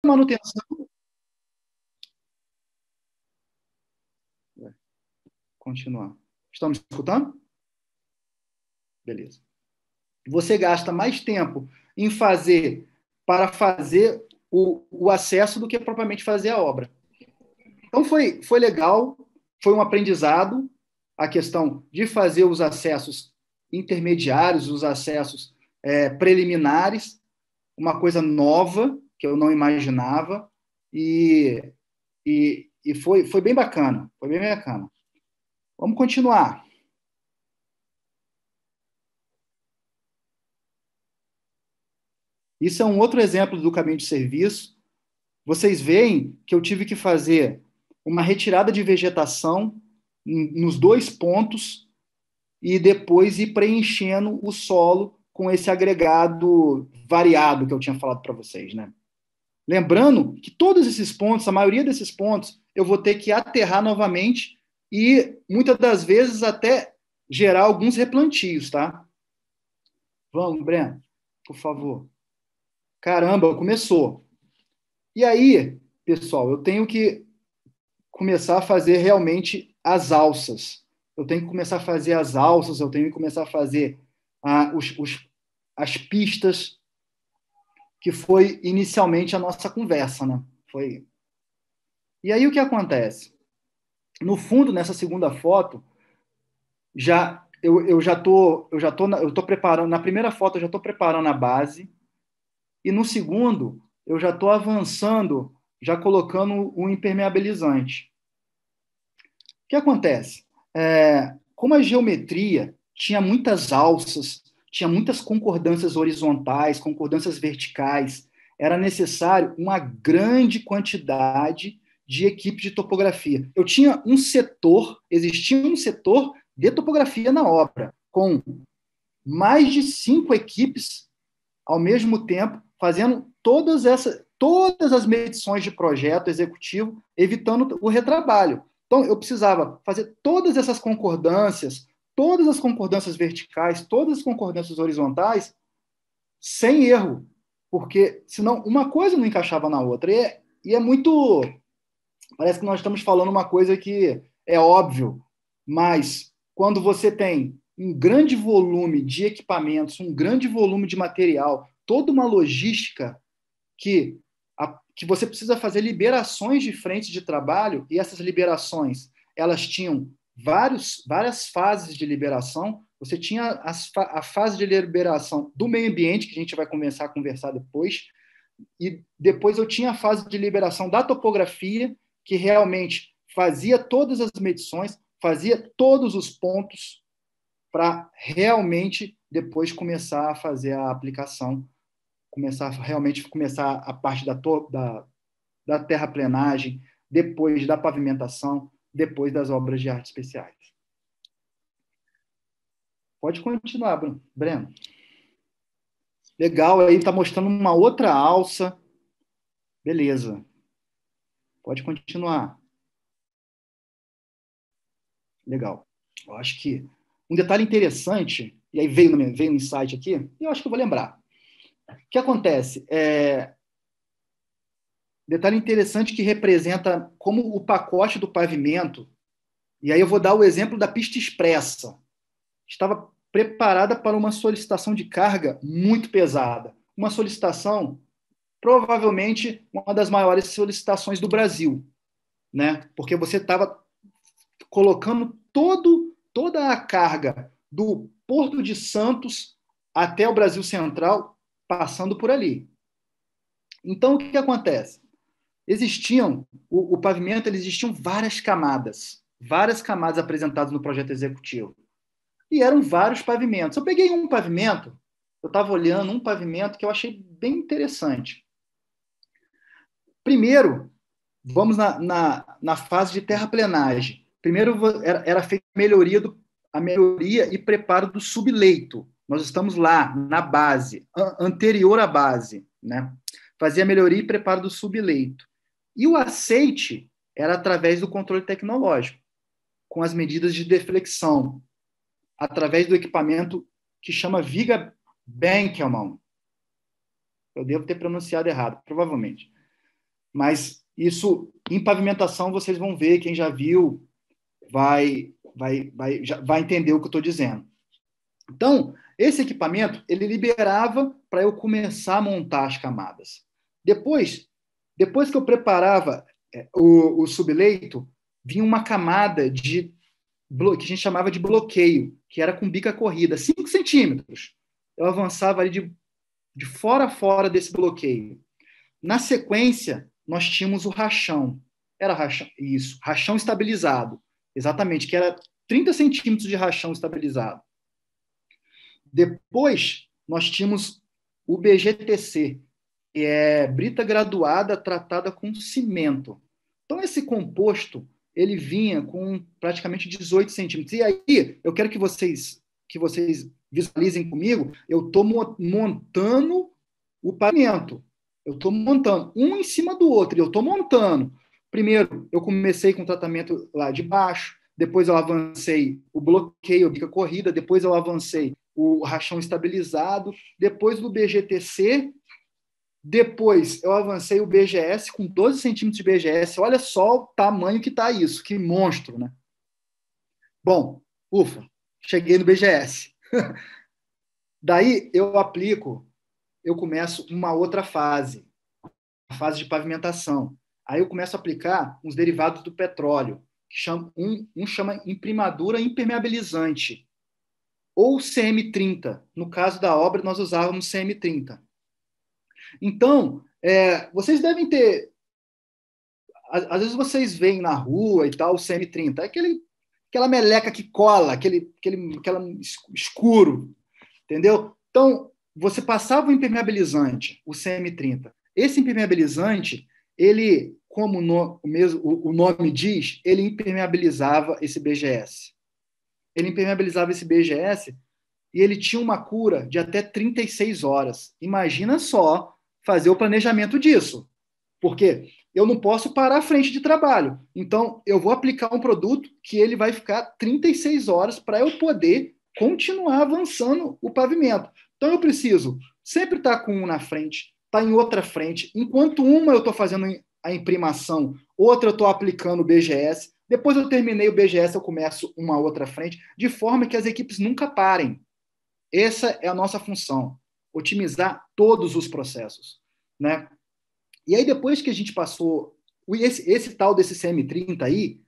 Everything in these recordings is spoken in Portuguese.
manutenção. Continuar. Estão me escutando? Beleza. Você gasta mais tempo em fazer para fazer o acesso do que propriamente fazer a obra. Então foi legal, foi um aprendizado a questão de fazer os acessos intermediários, os acessos preliminares, uma coisa nova que eu não imaginava e foi bem bacana, foi bem bacana. Vamos continuar. Isso é um outro exemplo do caminho de serviço. Vocês veem que eu tive que fazer uma retirada de vegetação nos 2 pontos e depois ir preenchendo o solo com esse agregado variado que eu tinha falado para vocês, né? Lembrando que todos esses pontos, a maioria desses pontos, eu vou ter que aterrar novamente e, muitas das vezes, até gerar alguns replantios, tá? Vamos, Breno, por favor. Caramba, começou. E aí, pessoal, eu tenho que começar a fazer realmente as alças. Eu tenho que começar a fazer as alças, eu tenho que começar a fazer as pistas, que foi inicialmente a nossa conversa, né? Foi. E aí o que acontece? No fundo, nessa segunda foto, eu já tô preparando, na primeira foto eu já estou preparando a base, e no segundo eu já estou avançando, já colocando o impermeabilizante. O que acontece? Como a geometria tinha muitas alças, tinha muitas concordâncias horizontais, concordâncias verticais, era necessário uma grande quantidade de equipe de topografia. Eu tinha existia um setor de topografia na obra, com mais de 5 equipes ao mesmo tempo, fazendo todas as medições de projeto executivo, evitando o retrabalho. Então, eu precisava fazer todas as concordâncias verticais, todas as concordâncias horizontais, sem erro, porque senão uma coisa não encaixava na outra. E é muito... Parece que nós estamos falando uma coisa que é óbvio, mas quando você tem um grande volume de equipamentos, um grande volume de material, toda uma logística que você precisa fazer liberações de frentes de trabalho, e essas liberações, elas tinham várias fases de liberação. Você tinha a fase de liberação do meio ambiente, que a gente vai começar a conversar depois, e depois eu tinha a fase de liberação da topografia, que realmente fazia todas as medições, fazia todos os pontos para realmente depois começar a fazer a aplicação, começar a parte da terraplenagem, depois da pavimentação, depois das obras de arte especiais. Pode continuar, Breno. Legal, aí está mostrando uma outra alça. Beleza. Pode continuar. Legal. Eu acho que um detalhe interessante, e aí veio no insight aqui, e eu acho que eu vou lembrar. O que acontece? Detalhe interessante que representa como o pacote do pavimento, e aí eu vou dar o exemplo da pista expressa, estava preparada para uma solicitação de carga muito pesada. Uma solicitação, provavelmente, uma das maiores solicitações do Brasil, né? Porque você estava colocando toda a carga do Porto de Santos até o Brasil Central, passando por ali. Então, o que acontece? O pavimento, existiam várias camadas apresentadas no projeto executivo. E eram vários pavimentos. Eu peguei um pavimento, eu estava olhando um pavimento que eu achei bem interessante. Primeiro, vamos na fase de terraplenagem. Primeiro era feita a melhoria e preparo do subleito. Nós estamos lá, na base, anterior à base, né? Fazia a melhoria e preparo do subleito. E o aceite era através do controle tecnológico, com as medidas de deflexão, através do equipamento que chama Viga Benkelman. Eu devo ter pronunciado errado, provavelmente. Mas isso, em pavimentação, vocês vão ver, quem já viu vai entender o que eu estou dizendo. Então, esse equipamento, ele liberava para eu começar a montar as camadas. Depois que eu preparava o subleito, vinha uma camada que a gente chamava de bloqueio, que era com bica corrida, 5 centímetros. Eu avançava ali de fora a fora desse bloqueio. Na sequência, nós tínhamos o rachão. Era rachão, isso, rachão estabilizado. Exatamente, que era 30 centímetros de rachão estabilizado. Depois, nós tínhamos o BGTC, que é brita graduada tratada com cimento. Então, esse composto, ele vinha com praticamente 18 centímetros. E aí, eu quero que vocês visualizem comigo, eu estou montando o pavimento. Eu estou montando um em cima do outro, e eu estou montando. Primeiro, eu comecei com o tratamento lá de baixo, depois eu avancei o bloqueio, a bica corrida, depois eu avancei o rachão estabilizado, depois do BGTC, depois eu avancei o BGS com 12 centímetros de BGS. Olha só o tamanho que está isso, que monstro, né? Bom, ufa, cheguei no BGS. Daí eu começo uma outra fase, a fase de pavimentação. Aí eu começo a aplicar uns derivados do petróleo, que chama imprimadura impermeabilizante, ou CM30. No caso da obra, nós usávamos CM30. Então, vocês devem ter... Às vezes vocês veem na rua e tal, o CM30. É aquela meleca que cola, aquele escuro, entendeu? Então, você passava o impermeabilizante, o CM30. Esse impermeabilizante, ele, como o nome diz, ele impermeabilizava esse BGS. Ele impermeabilizava esse BGS e ele tinha uma cura de até 36 horas. Imagina só fazer o planejamento disso. Porque eu não posso parar à frente de trabalho. Então, eu vou aplicar um produto que ele vai ficar 36 horas para eu poder continuar avançando o pavimento. Então, eu preciso sempre estar com um na frente, estar em outra frente. Enquanto uma eu estou fazendo a imprimação, outra eu estou aplicando o BGS. Depois eu terminei o BGS, eu começo uma outra frente, de forma que as equipes nunca parem. Essa é a nossa função, otimizar todos os processos, né? E aí, depois que a gente passou esse tal desse CM30 aí,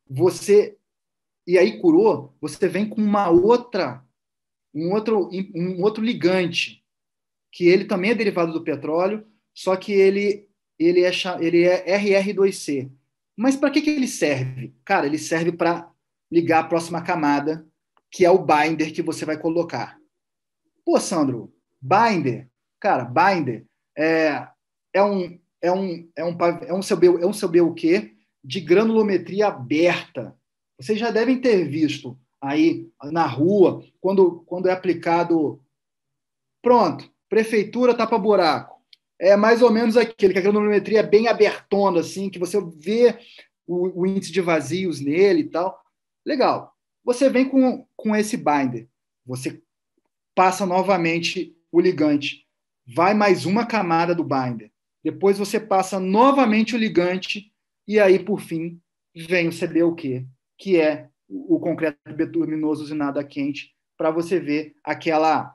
e aí curou, você vem com um outro ligante, que ele também é derivado do petróleo, só que ele é RR2C. Mas para que ele serve? Cara, ele serve para ligar a próxima camada, que é o binder que você vai colocar. Pô, Sandro, binder, cara, binder é um CB o quê? De granulometria aberta. Vocês já devem ter visto aí na rua, quando é aplicado. Pronto, prefeitura tapa buraco. É mais ou menos aquele, que a granulometria é bem abertona, assim, que você vê o índice de vazios nele e tal. Legal. Você vem com esse binder. Você passa novamente o ligante. Vai mais uma camada do binder. Depois você passa novamente o ligante e aí, por fim, vem o CBUQ, que é o concreto betuminoso usinado a quente, para você ver aquela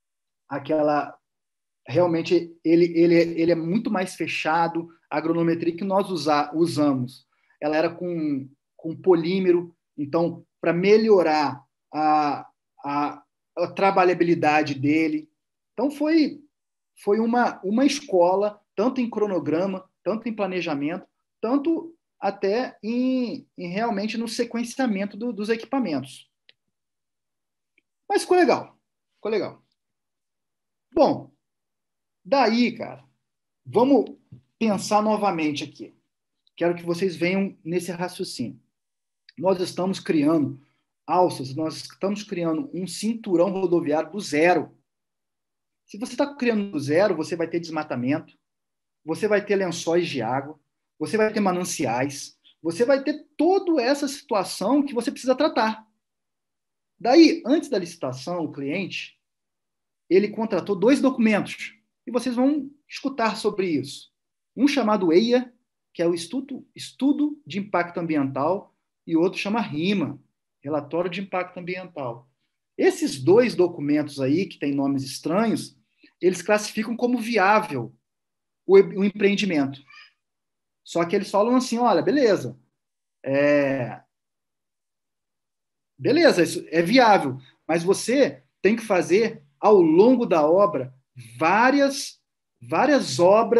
realmente ele é muito mais fechado. A agronometria que nós usamos, ela era com polímero, então, para melhorar a trabalhabilidade dele. Então, foi uma escola, tanto em cronograma, tanto em planejamento, tanto até realmente no sequenciamento dos equipamentos. Mas ficou legal. Ficou legal. Bom, daí, cara, vamos pensar novamente aqui. Quero que vocês venham nesse raciocínio. Nós estamos criando alças, nós estamos criando um cinturão rodoviário do zero. Se você está criando do zero, você vai ter desmatamento, você vai ter lençóis de água, você vai ter mananciais, você vai ter toda essa situação que você precisa tratar. Daí, antes da licitação, o cliente, ele contratou 2 documentos, e vocês vão escutar sobre isso. Um chamado EIA que é o estudo de impacto ambiental, e outro chama RIMA, Relatório de Impacto Ambiental. Esses dois documentos aí, que têm nomes estranhos, eles classificam como viável o empreendimento. Só que eles falam assim, olha, beleza, isso é viável, mas você tem que fazer ao longo da obra várias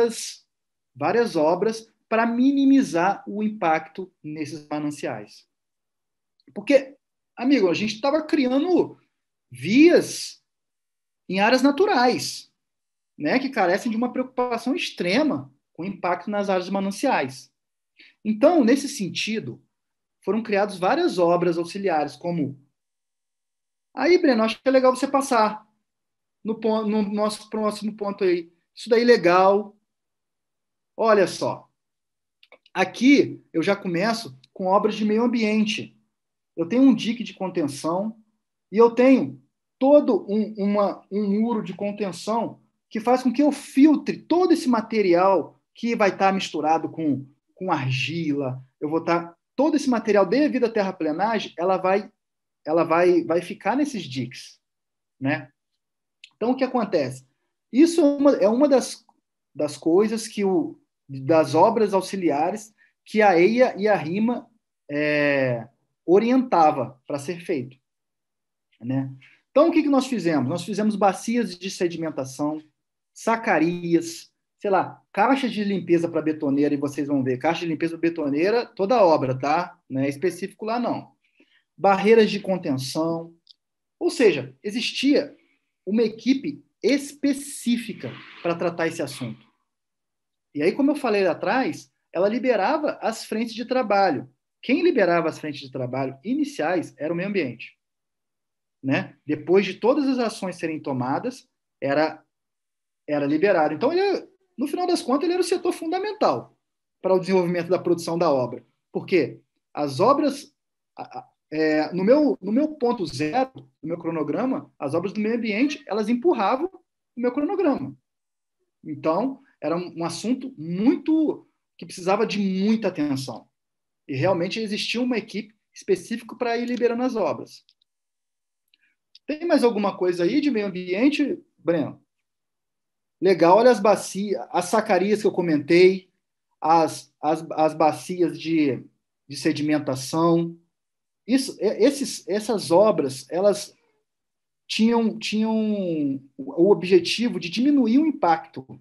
obras para minimizar o impacto nesses mananciais. Porque, amigo, a gente estava criando vias em áreas naturais, né, que carecem de uma preocupação extrema com o impacto nas áreas mananciais. Então, nesse sentido, foram criadas várias obras auxiliares, como... Aí, Breno, acho que é legal você passar no nosso próximo ponto aí. Isso daí é legal. Olha só. Aqui eu já começo com obras de meio ambiente. Eu tenho um dique de contenção e eu tenho todo um muro de contenção que faz com que eu filtre todo esse material que vai estar misturado com argila. Eu vou estar... Todo esse material, devido à terraplenagem, vai ficar nesses diques, né? Então, o que acontece? Isso é uma das coisas das obras auxiliares que a EIA e a RIMA orientava para ser feito, né? Então, o que nós fizemos? Nós fizemos bacias de sedimentação, sacarias, sei lá, caixas de limpeza para betoneira, e vocês vão ver, caixa de limpeza para betoneira, toda a obra, tá? Não é específico lá, não. Barreiras de contenção, ou seja, existia uma equipe específica para tratar esse assunto. E aí, como eu falei lá atrás, ela liberava as frentes de trabalho. Quem liberava as frentes de trabalho iniciais era o meio ambiente, né? Depois de todas as ações serem tomadas, era liberado. Então, no final das contas, ele era o setor fundamental para o desenvolvimento da produção da obra. Porque as obras, no meu ponto zero, no meu cronograma, as obras do meio ambiente, elas empurravam o meu cronograma. Então, era um assunto que precisava de muita atenção. E realmente existia uma equipe específica para ir liberando as obras. Tem mais alguma coisa aí de meio ambiente, Breno? Legal, olha as bacias, as sacarias que eu comentei, as bacias de sedimentação. Essas obras, elas tinham o objetivo de diminuir o impacto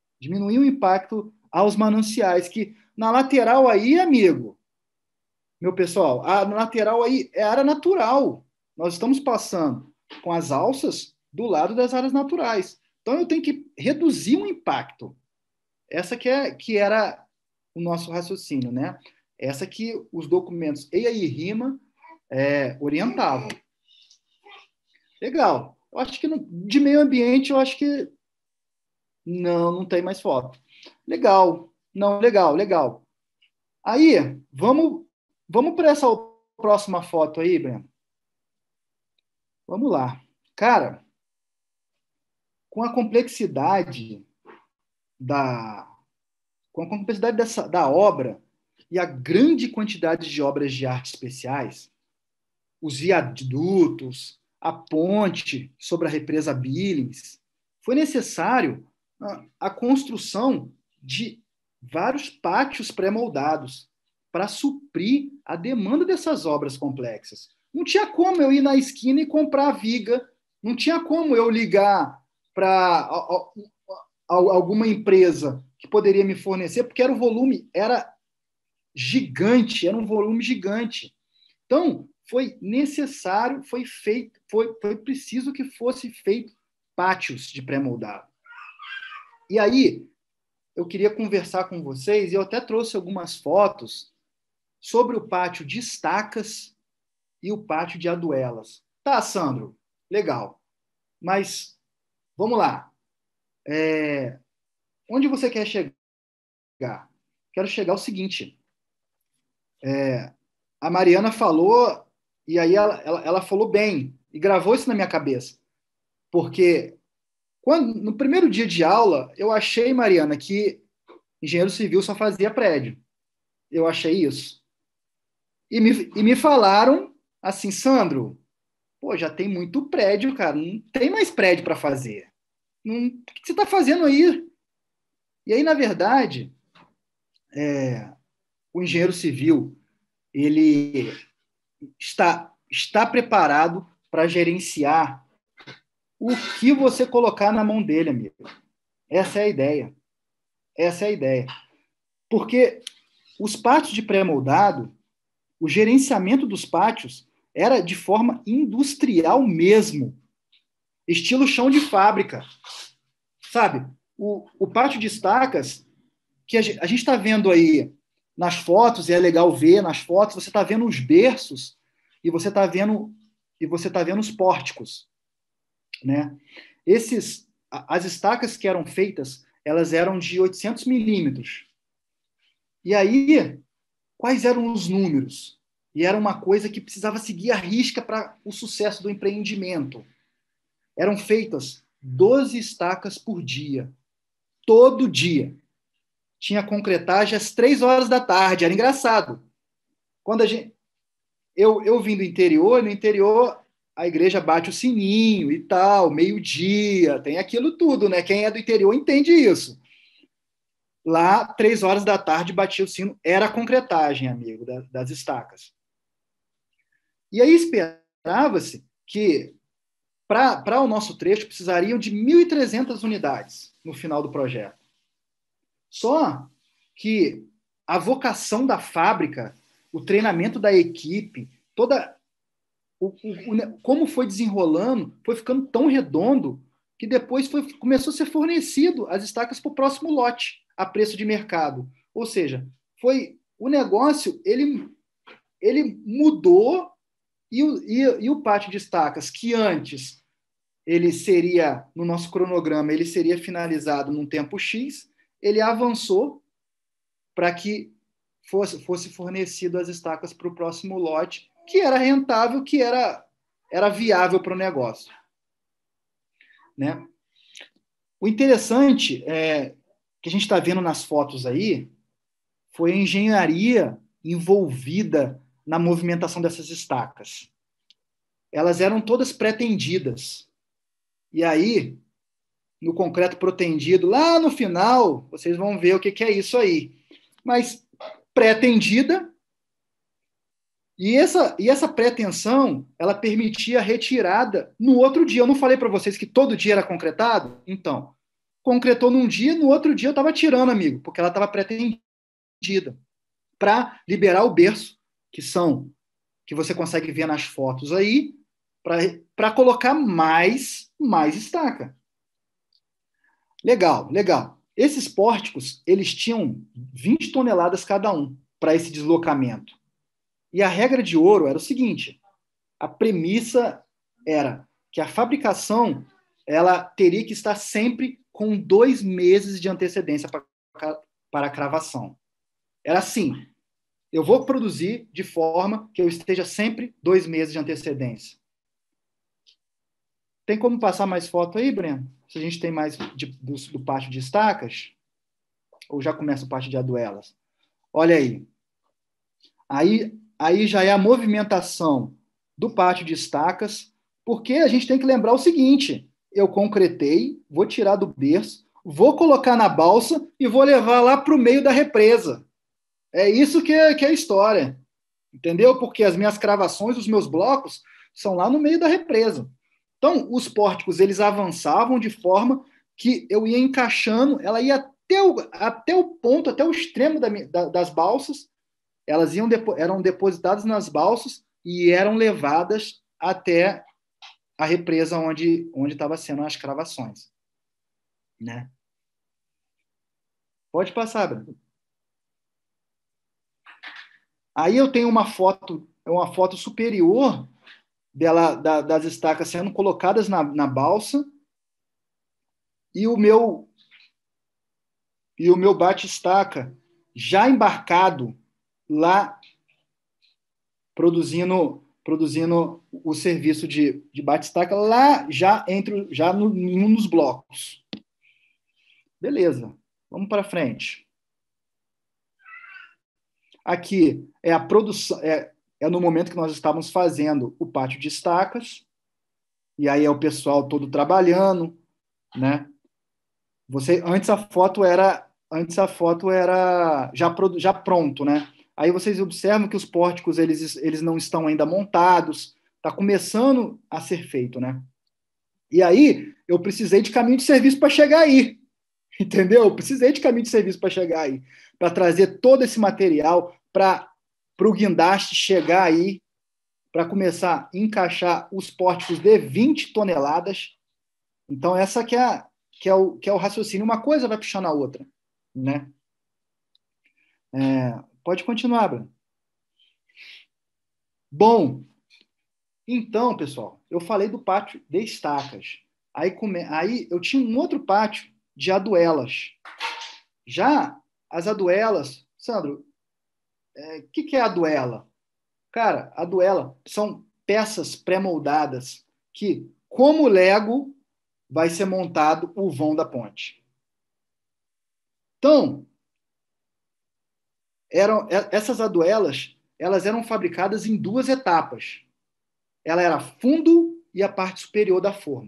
aos mananciais, que na lateral aí, amigo, meu pessoal, na lateral aí é área natural. Nós estamos passando com as alças do lado das áreas naturais. Então eu tenho que reduzir o impacto. Essa que era o nosso raciocínio, né? Essa que os documentos EIA e RIMA orientavam. Legal. Eu acho que de meio ambiente, eu acho que não tem mais foto. Legal. Não, legal. Aí, vamos para essa próxima foto aí, Breno. Vamos lá. Cara, com a complexidade da obra e a grande quantidade de obras de arte especiais, os viadutos, a ponte sobre a represa Billings, foi necessário a construção de vários pátios pré-moldados para suprir a demanda dessas obras complexas. Não tinha como eu ir na esquina e comprar a viga, não tinha como eu ligar para alguma empresa que poderia me fornecer, porque o volume era gigante, era um volume gigante. Então, foi necessário, foi preciso que fosse feito pátios de pré-moldado. E aí, eu queria conversar com vocês, e eu até trouxe algumas fotos sobre o pátio de estacas e o pátio de aduelas. Tá, Sandro? Legal. Mas, vamos lá. Onde você quer chegar? Quero chegar ao seguinte. A Mariana falou, e aí ela falou bem, e gravou isso na minha cabeça. Porque no primeiro dia de aula, eu achei, Mariana, que engenheiro civil só fazia prédio. eu achei isso. E me falaram assim, Sandro, pô, já tem muito prédio, cara, não tem mais prédio para fazer. Não, o que você está fazendo aí? E aí, na verdade, o engenheiro civil, ele está preparado para gerenciar o que você colocar na mão dele, amigo. Essa é a ideia. Essa é a ideia. Porque os pátios de pré-moldado, o gerenciamento dos pátios era de forma industrial mesmo, estilo chão de fábrica. Sabe? O pátio de estacas, que a gente está vendo aí nas fotos, e é legal ver nas fotos, você está vendo os berços e você está vendo os pórticos, né? As estacas que eram feitas, elas eram de 800 milímetros. E aí, quais eram os números? E era uma coisa que precisava seguir a risca para o sucesso do empreendimento. Eram feitas 12 estacas por dia, todo dia. Tinha concretagem às 3 horas da tarde, era engraçado. Quando eu vim do interior, no interior a igreja bate o sininho e tal, meio-dia, tem aquilo tudo, né? Quem é do interior entende isso. Lá, 3 horas da tarde, batia o sino, era a concretagem, amigo, das estacas. E aí esperava-se que, para o nosso trecho, precisariam de 1.300 unidades no final do projeto. Só que a vocação da fábrica, o treinamento da equipe, como foi desenrolando, foi ficando tão redondo que depois começou a ser fornecido as estacas para o próximo lote, a preço de mercado. Ou seja, o negócio, ele mudou e o pátio de estacas, que antes ele seria, no nosso cronograma, ele seria finalizado num tempo X, ele avançou para que fosse fornecido as estacas para o próximo lote, que era rentável, que era viável para o negócio. Né? O interessante que a gente está vendo nas fotos aí foi a engenharia envolvida na movimentação dessas estacas. Elas eram todas pré-tendidas. E aí, no concreto protendido, lá no final, vocês vão ver o que é isso aí. Mas pré-tendida, e essa pré-tensão, ela permitia a retirada no outro dia. Eu não falei para vocês que todo dia era concretado? Então, concretou num dia, no outro dia eu estava tirando, amigo, porque ela estava pré-tendida, para liberar o berço, que você consegue ver nas fotos aí, para colocar mais estaca. Legal, legal. Esses pórticos, eles tinham 20 toneladas cada um para esse deslocamento. E a regra de ouro era o seguinte: a premissa era que a fabricação ela teria que estar sempre com 2 meses de antecedência para a cravação. Era assim: eu vou produzir de forma que eu esteja sempre 2 meses de antecedência. Tem como passar mais foto aí, Breno? Se a gente tem mais do pátio de estacas? Ou já começa o pátio de aduelas? Olha aí. Aí já é a movimentação do pátio de estacas, porque a gente tem que lembrar o seguinte: eu concretei, vou tirar do berço, vou colocar na balsa e vou levar lá para o meio da represa. É isso que é a história. Entendeu? Porque as minhas cravações, os meus blocos, são lá no meio da represa. Então, os pórticos, eles avançavam de forma que eu ia encaixando, ela ia até o ponto, até o extremo das balsas, elas eram depositadas nas balsas e eram levadas até a represa onde estava sendo as cravações. Né? Pode passar, Bruno. Aí eu tenho uma foto superior das estacas sendo colocadas na balsa e o meu bate-estaca já embarcado lá produzindo o serviço de bate-estaca lá já em um dos blocos. Beleza, vamos para frente. Aqui é a produção, é no momento que nós estávamos fazendo o pátio de estacas, e aí é o pessoal todo trabalhando, né? Antes a foto era já pronto, né? Aí vocês observam que os pórticos eles não estão ainda montados, está começando a ser feito, né? E aí eu precisei de caminho de serviço para chegar aí, entendeu? Eu precisei de caminho de serviço para chegar aí, para trazer todo esse material para o guindaste chegar aí, para começar a encaixar os pórticos de 20 toneladas. Então essa que é o raciocínio, uma coisa vai puxando a outra, né? Pode continuar, Bruno. Bom, então, pessoal, eu falei do pátio de estacas. Aí eu tinha um outro pátio de aduelas. Já as aduelas, Sandro, o que é aduela? Cara, aduela são peças pré-moldadas que, como Lego, vai ser montado o vão da ponte. Então, essas aduelas, elas eram fabricadas em duas etapas. Ela era fundo e a parte superior da forma.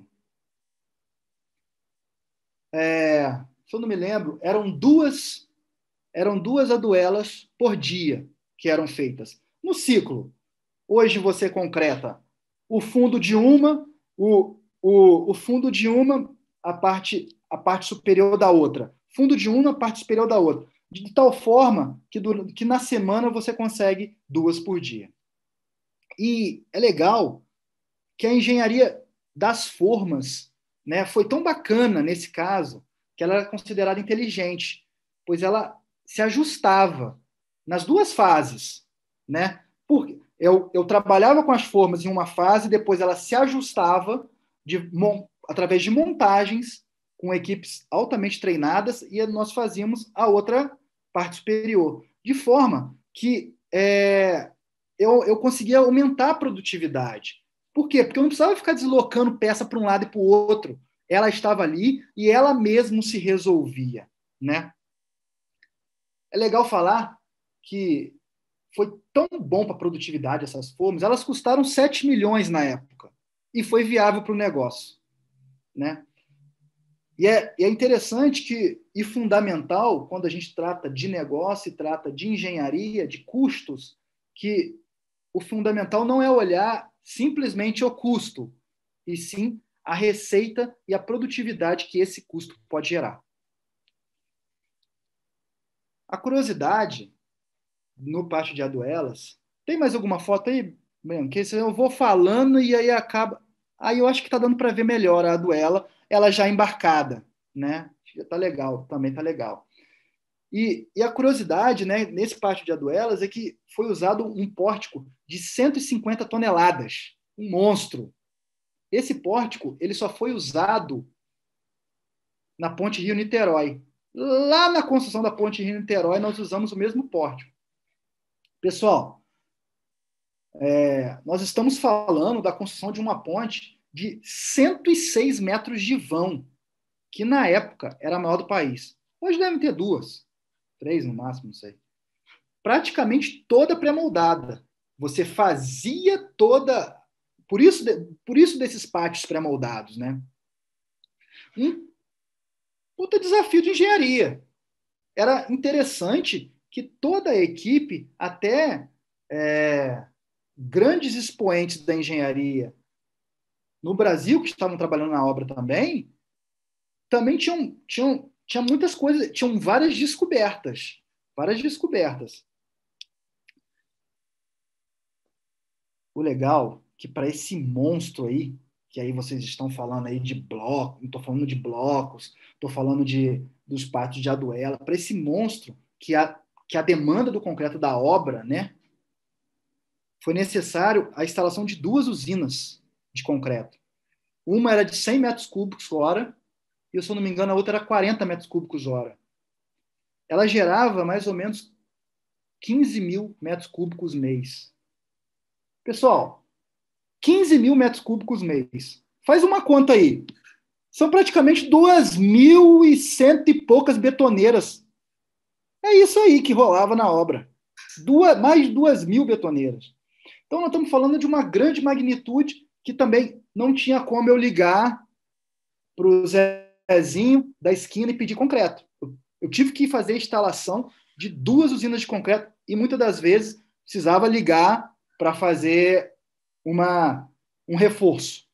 Se eu não me lembro, eram duas aduelas por dia que eram feitas. No ciclo, hoje você concreta o fundo de uma, o fundo de uma, a parte superior da outra. Fundo de uma, a parte superior da outra. De tal forma que na semana você consegue duas por dia. E é legal que a engenharia das formas, né, foi tão bacana nesse caso que ela era considerada inteligente, pois ela se ajustava nas duas fases, né? Porque eu trabalhava com as formas em uma fase, depois ela se ajustava através de montagens com equipes altamente treinadas e nós fazíamos a outra parte superior, de forma que eu conseguia aumentar a produtividade. Por quê? Porque eu não precisava ficar deslocando peça para um lado e para o outro. Ela estava ali e ela mesmo se resolvia, né? É legal falar que foi tão bom para a produtividade essas formas, elas custaram 7 milhões na época e foi viável para o negócio, né? E é interessante e fundamental, quando a gente trata de negócio e trata de engenharia, de custos, que o fundamental não é olhar simplesmente o custo, e sim a receita e a produtividade que esse custo pode gerar. A curiosidade no pátio de Aduelas, tem mais alguma foto aí, Breno? Que eu vou falando e aí acaba. Aí eu acho que está dando para ver melhor a Aduela, ela já embarcada, né? Tá legal, também tá legal. E a curiosidade, né, nesse pátio de Aduelas é que foi usado um pórtico de 150 toneladas, um monstro. Esse pórtico ele só foi usado na Ponte Rio-Niterói. Lá na construção da Ponte Rio-Niterói, nós usamos o mesmo pórtico. Pessoal, nós estamos falando da construção de uma ponte de 106 metros de vão, que na época era a maior do país. Hoje devem ter duas, três no máximo, não sei. Praticamente toda pré-moldada. Você fazia toda. Por isso desses pátios pré-moldados, né? Um puta desafio de engenharia. Era interessante que toda a equipe, até grandes expoentes da engenharia no Brasil, que estavam trabalhando na obra também tinham muitas coisas, tinham várias descobertas. Várias descobertas. O legal é que para esse monstro aí, que aí vocês estão falando aí de bloco, não estou falando de blocos, estou falando dos pátios de Aduela, para esse monstro que a demanda do concreto da obra, né, foi necessário a instalação de duas usinas de concreto. Uma era de 100 metros cúbicos hora, e, se eu não me engano, a outra era 40 metros cúbicos hora. Ela gerava mais ou menos 15 mil metros cúbicos mês. Pessoal, 15 mil metros cúbicos mês. Faz uma conta aí. São praticamente 2.100 e poucas betoneiras. É isso aí que rolava na obra. mais de 2.000 betoneiras. Então, nós estamos falando de uma grande magnitude que também não tinha como eu ligar para o Zezinho da esquina e pedir concreto. Eu tive que fazer a instalação de 2 usinas de concreto e muitas das vezes precisava ligar para fazer um reforço.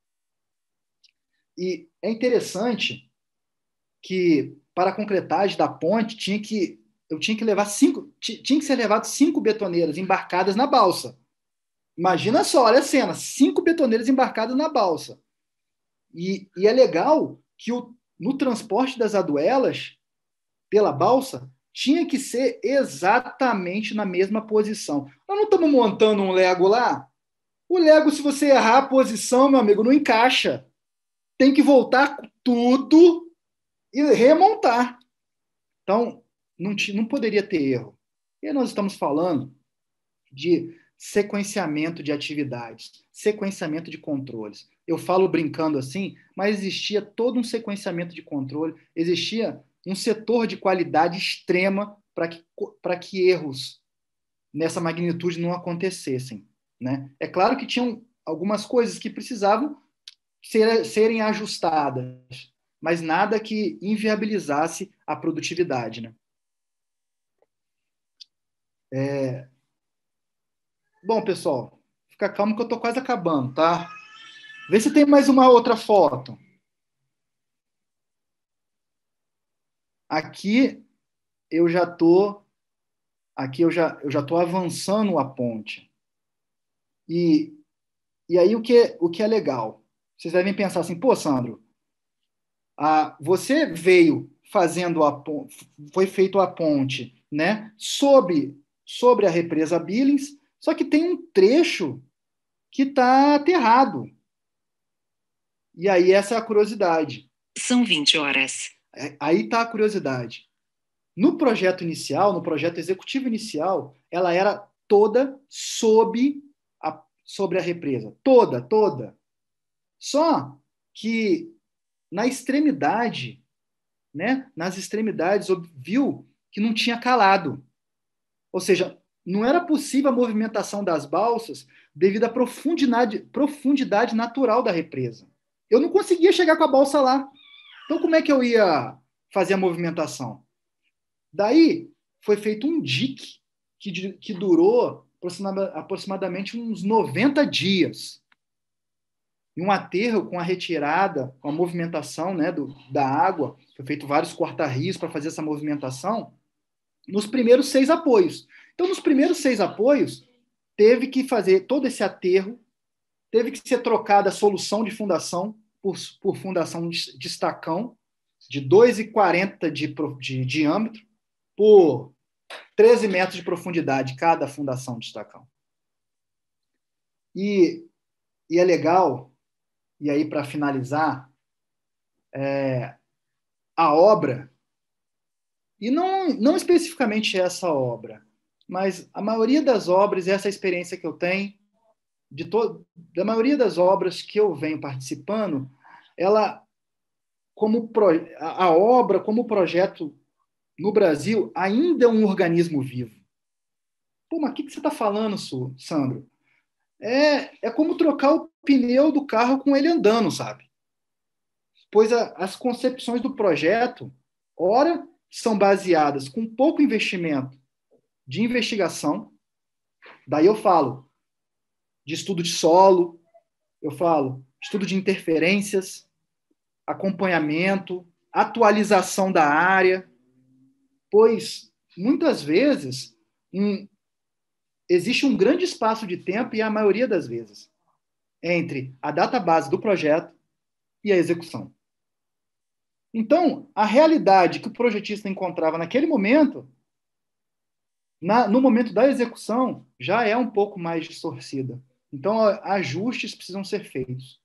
E é interessante que para a concretagem da ponte tinha que ser levado 5 betoneiras embarcadas na balsa. Imagina só, olha a cena, 5 betoneiras embarcadas na balsa. E é legal que no transporte das aduelas pela balsa tinha que ser exatamente na mesma posição. Nós não estamos montando um Lego lá? O Lego, se você errar a posição, meu amigo, não encaixa. Tem que voltar tudo e remontar. Então, não poderia ter erro. E nós estamos falando de sequenciamento de atividades, sequenciamento de controles. Eu falo brincando assim, mas existia todo um sequenciamento de controle, existia um setor de qualidade extrema para que erros nessa magnitude não acontecessem. Né? É claro que tinham algumas coisas que precisavam serem ajustadas, mas nada que inviabilizasse a produtividade. Né? Bom, pessoal, fica calmo que eu estou quase acabando, tá? Vê se tem mais uma outra foto. Aqui eu já estou avançando a ponte. E aí o que é legal? Vocês devem pensar assim, pô, Sandro, você veio fazendo foi feito a ponte, né, sobre a represa Billings, só que tem um trecho que está aterrado. E aí essa é a curiosidade. São 20 horas. Aí está a curiosidade. No projeto inicial, no projeto executivo inicial, ela era toda sobre a represa. Toda, toda. Só que na extremidade, né, nas extremidades, viu que não tinha calado. Ou seja, não era possível a movimentação das balsas devido à profundidade natural da represa. Eu não conseguia chegar com a balsa lá. Então, como é que eu ia fazer a movimentação? Daí, foi feito um dique que durou aproximadamente uns 90 dias. E um aterro com a retirada, com a movimentação, né, da água, foi feito vários corta-rios para fazer essa movimentação, nos primeiros 6 apoios. Então, nos primeiros 6 apoios, teve que fazer todo esse aterro, teve que ser trocada a solução de fundação por fundação de estacão, de 2,40 de diâmetro, por 13 metros de profundidade cada fundação de estacão. E é legal, e aí para finalizar, a obra, e não especificamente essa obra, mas a maioria das obras, essa experiência que eu tenho, da maioria das obras que eu venho participando, ela, a obra como projeto no Brasil, ainda é um organismo vivo. Pô, mas o que você está falando, Sandro? É como trocar o pneu do carro com ele andando, sabe? Pois as concepções do projeto, ora, são baseadas com pouco investimento de investigação, daí eu falo de estudo de solo, eu falo estudo de interferências, acompanhamento, atualização da área, pois muitas vezes existe um grande espaço de tempo, e a maioria das vezes, entre a data base do projeto e a execução. Então, a realidade que o projetista encontrava naquele momento, no momento da execução, já é um pouco mais distorcida. Então, ajustes precisam ser feitos.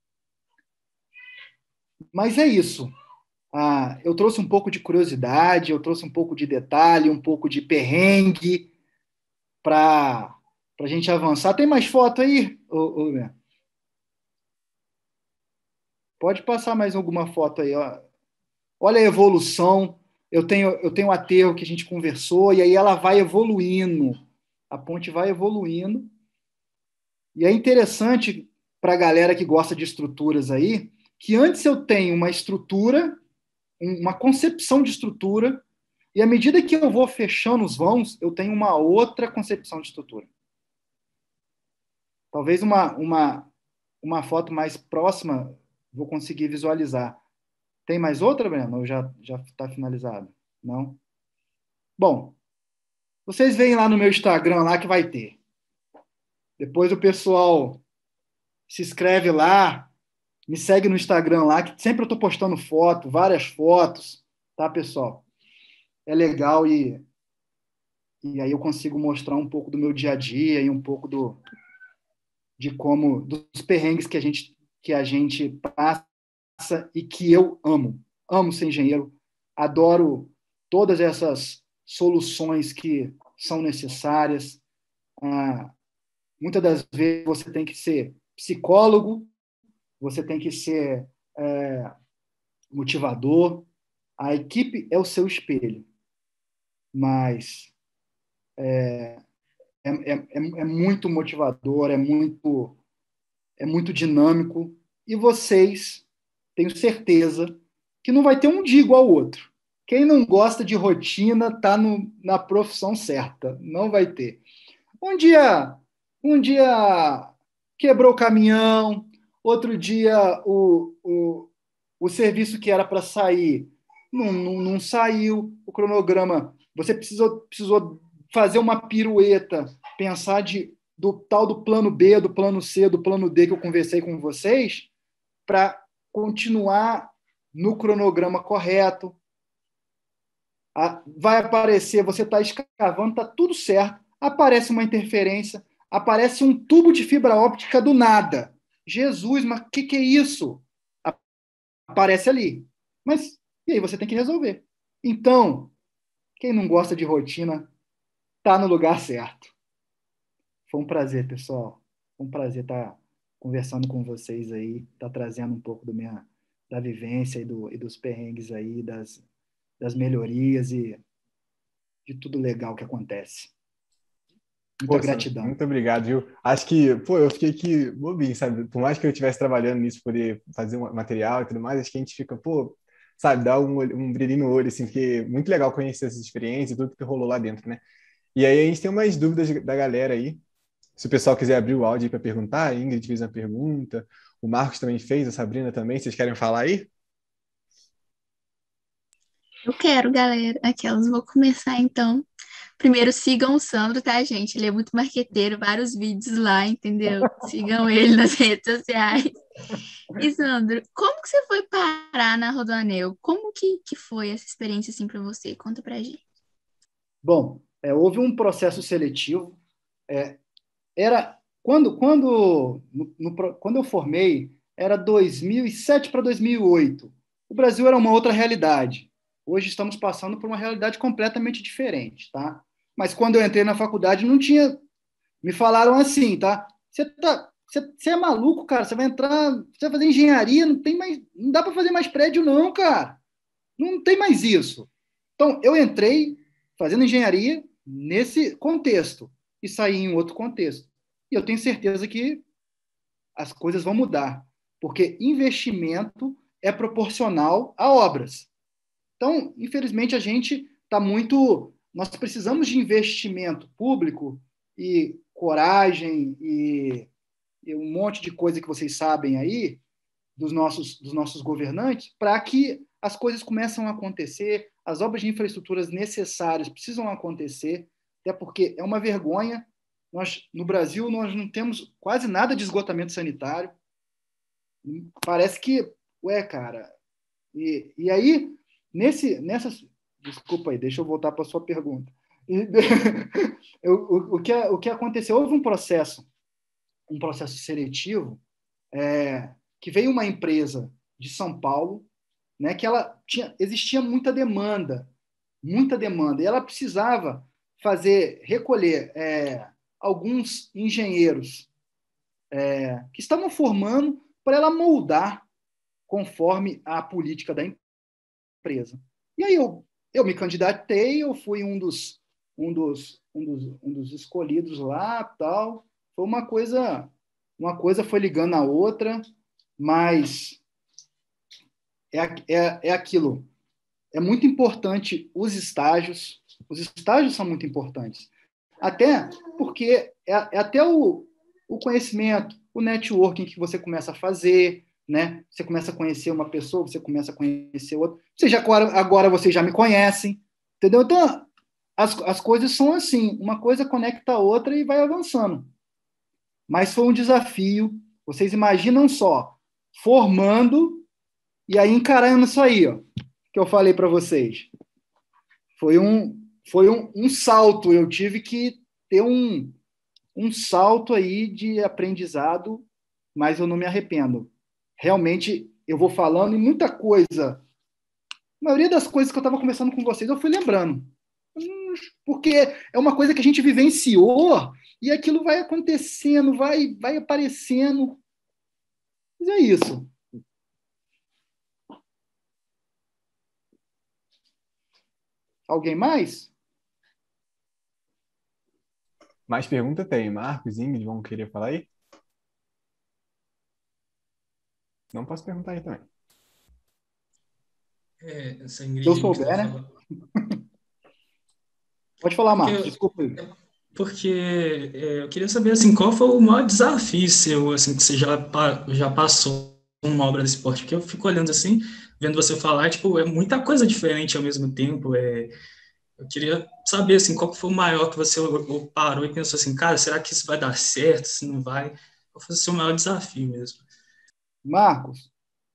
Mas é isso. Eu trouxe um pouco de curiosidade, eu trouxe um pouco de detalhe, um pouco de perrengue para a gente avançar. Tem mais foto aí, Pode passar mais alguma foto aí. Ó. Olha a evolução eu tenho um aterro que a gente conversou, e aí ela vai evoluindo, a ponte vai evoluindo, e é interessante para a galera que gosta de estruturas aí, que antes eu tenho uma estrutura, uma concepção de estrutura, e à medida que eu vou fechando os vãos, eu tenho uma outra concepção de estrutura. Talvez uma foto mais próxima vou conseguir visualizar. Tem mais outra, Breno? Ou já está finalizado? Não? Bom, vocês veem lá no meu Instagram lá que vai ter. Depois o pessoal se inscreve lá, me segue no Instagram lá, que sempre eu estou postando foto, várias fotos, tá, pessoal? É legal e aí eu consigo mostrar um pouco do meu dia a dia e um pouco dos perrengues que a gente passa e que eu amo. Amo ser engenheiro, adoro todas essas soluções que são necessárias. Muitas das vezes você tem que ser psicólogo, você tem que ser motivador. A equipe é o seu espelho, mas é muito motivador, é muito dinâmico, e vocês, tenho certeza, que não vai ter um dia igual ao outro. Quem não gosta de rotina está na profissão certa, não vai ter. Um dia quebrou o caminhão, outro dia o serviço que era para sair não saiu, o cronograma, você precisou fazer uma pirueta, pensar do tal do plano B, do plano C, do plano D que eu conversei com vocês, para continuar no cronograma correto. Vai aparecer, você está escavando, está tudo certo, aparece uma interferência, aparece um tubo de fibra óptica do nada. Jesus, mas o que é isso? Aparece ali. Mas e aí você tem que resolver. Então, quem não gosta de rotina está no lugar certo. Foi um prazer, pessoal. Foi um prazer estar conversando com vocês aí, estar trazendo um pouco da vivência e dos perrengues aí, das melhorias e de tudo legal que acontece. Muita Pô, Sandro, gratidão. muito obrigado, viu? Acho que, pô, eu fiquei aqui bobinho, sabe? Por mais que eu estivesse trabalhando nisso, poder fazer um material e tudo mais, acho que a gente fica, pô, sabe, dá um brilhinho no olho, assim, porque é muito legal conhecer essas experiências e tudo que rolou lá dentro, né? E aí a gente tem umas dúvidas da galera aí. Se o pessoal quiser abrir o áudio aí para perguntar, a Ingrid fez uma pergunta, o Marcos também fez, a Sabrina também. Vocês querem falar aí? Eu quero, galera. Aquelas, vou começar então. Primeiro, sigam o Sandro, tá, gente? Ele é muito marqueteiro, vários vídeos lá, entendeu? Sigam ele nas redes sociais. E, Sandro, como que você foi parar na Rodoanel? Como que foi essa experiência, assim, pra você? Conta pra gente. Bom, houve um processo seletivo. Era quando eu formei, era 2007 para 2008. O Brasil era uma outra realidade. Hoje estamos passando por uma realidade completamente diferente, tá? Mas quando eu entrei na faculdade não tinha. Me falaram assim, tá? Você é maluco, cara? Você vai entrar, você vai fazer engenharia, não tem mais, não dá para fazer mais prédio não, cara. Não tem mais isso. Então eu entrei fazendo engenharia nesse contexto e saí em outro contexto. E eu tenho certeza que as coisas vão mudar, porque investimento é proporcional a obras. Então, infelizmente, a gente está muito. Nós precisamos de investimento público e coragem e um monte de coisa que vocês sabem aí dos nossos governantes para que as coisas começam a acontecer, as obras de infraestruturas necessárias precisam acontecer, até porque é uma vergonha. No Brasil, nós não temos quase nada de esgotamento sanitário. Parece que, ué, cara. E aí, nessas. Desculpa aí, deixa eu voltar para a sua pergunta. E, o que aconteceu? Houve um processo seletivo, que veio uma empresa de São Paulo, né, que existia muita demanda, e ela precisava recolher alguns engenheiros que estavam formando para ela moldar conforme a política da empresa. E aí eu eu me candidatei, eu fui um dos escolhidos lá, tal. Foi uma coisa foi ligando a outra, mas é aquilo. É muito importante os estágios são muito importantes. Até porque é até o conhecimento, o networking que você começa a fazer, né? Você começa a conhecer uma pessoa, você começa a conhecer outra. Agora vocês já me conhecem, entendeu? Então, as coisas são assim, uma coisa conecta a outra e vai avançando. Mas foi um desafio. Vocês imaginam só, formando e aí encarando isso aí, ó, que eu falei para vocês. Foi um salto. Eu tive que ter um salto aí de aprendizado, mas eu não me arrependo. Realmente, eu vou falando e muita coisa. A maioria das coisas que eu estava conversando com vocês, eu fui lembrando. Porque é uma coisa que a gente vivenciou e aquilo vai acontecendo, vai aparecendo. Mas é isso. Alguém mais? Mais pergunta tem. Marcos, Ingrid, vão querer falar aí? Não posso perguntar aí também. Essa Se eu Ingrid que souber, tá né? falando. Pode falar, Marcos. Porque, Desculpa aí. porque eu queria saber assim, qual foi o maior desafio seu, assim, que você já passou numa obra desse porte? Porque eu fico olhando assim, vendo você falar, tipo, é muita coisa diferente ao mesmo tempo. Eu queria saber assim, qual que foi o maior que você parou e pensou assim, cara, será que isso vai dar certo? Se não vai? Qual foi o seu maior desafio mesmo? Marcos,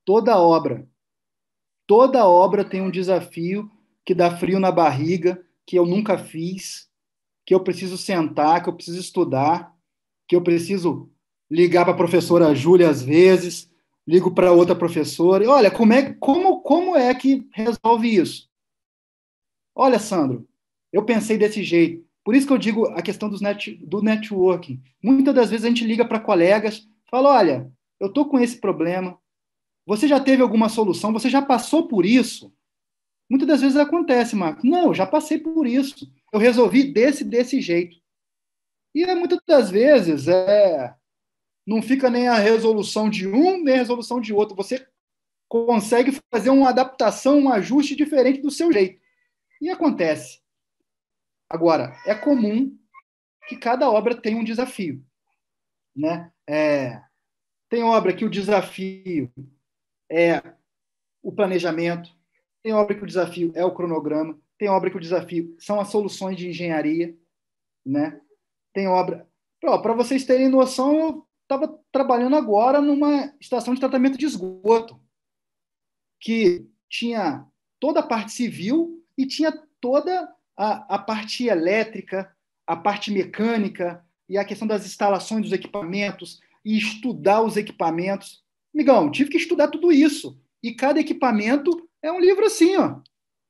toda obra tem um desafio que dá frio na barriga, que eu nunca fiz, que eu preciso sentar, que eu preciso estudar, que eu preciso ligar para a professora Júlia às vezes, ligo para outra professora, e olha, como é que resolve isso? Olha, Sandro, eu pensei desse jeito. Por isso que eu digo a questão do networking. Muitas das vezes a gente liga para colegas, fala, olha, eu estou com esse problema, você já teve alguma solução? Você já passou por isso? Muitas das vezes acontece, Marcos. Não, eu já passei por isso. Eu resolvi desse jeito. E muitas das vezes não fica nem a resolução de um, nem a resolução de outro. Você consegue fazer uma adaptação, um ajuste diferente do seu jeito. E acontece. Agora, é comum que cada obra tenha um desafio. Né? Tem obra que o desafio é o planejamento, tem obra que o desafio é o cronograma, tem obra que o desafio são as soluções de engenharia, né? Tem obra... Para vocês terem noção, eu estava trabalhando agora numa estação de tratamento de esgoto, que tinha toda a parte civil e tinha toda a parte elétrica, a parte mecânica e a questão das instalações dos equipamentos e estudar os equipamentos. Amigão, tive que estudar tudo isso. E cada equipamento é um livro assim, ó.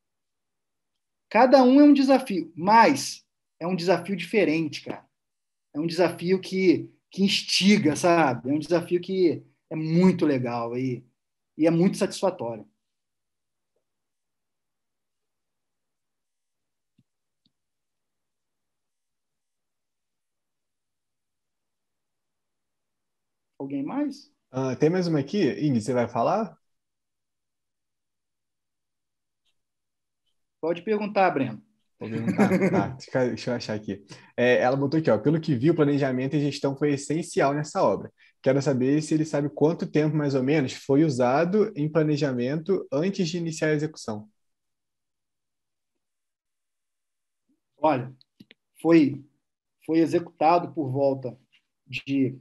Cada um é um desafio, mas é um desafio diferente, cara. É um desafio que instiga, sabe? É um desafio que é muito legal e é muito satisfatório. Alguém mais? Tem mais uma aqui? Ingrid, você vai falar? Pode perguntar, Breno. Vou perguntar. Tá, deixa eu achar aqui. Ela botou aqui, ó. Pelo que vi, o planejamento e gestão foi essencial nessa obra. Quero saber se ele sabe quanto tempo, mais ou menos, foi usado em planejamento antes de iniciar a execução. Olha, foi executado por volta de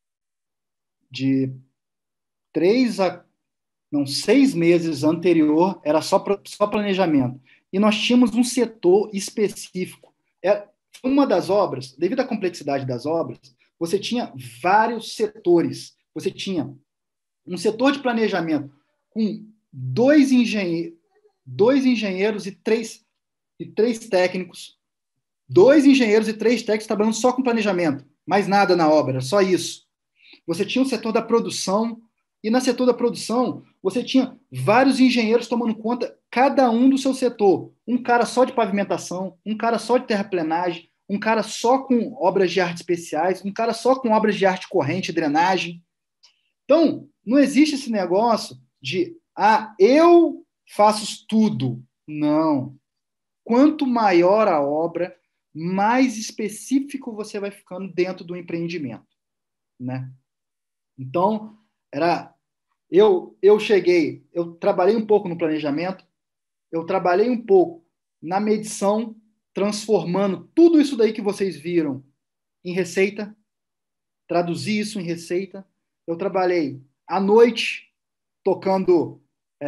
6 meses anterior, era só planejamento. E nós tínhamos um setor específico. Uma das obras, devido à complexidade das obras, você tinha vários setores. Você tinha um setor de planejamento com dois engenheiros e três técnicos. 2 engenheiros e 3 técnicos trabalhando só com planejamento. Mais nada na obra, só isso. Você tinha o setor da produção, e no setor da produção, você tinha vários engenheiros tomando conta cada um do seu setor. Um cara só de pavimentação, um cara só de terraplenagem, um cara só com obras de arte especiais, um cara só com obras de arte corrente, drenagem. Então, não existe esse negócio de, eu faço tudo. Não. Quanto maior a obra, mais específico você vai ficando dentro do empreendimento, né? Então, eu trabalhei um pouco no planejamento, eu trabalhei um pouco na medição, transformando tudo isso daí que vocês viram em receita, traduzi isso em receita. Eu trabalhei à noite, tocando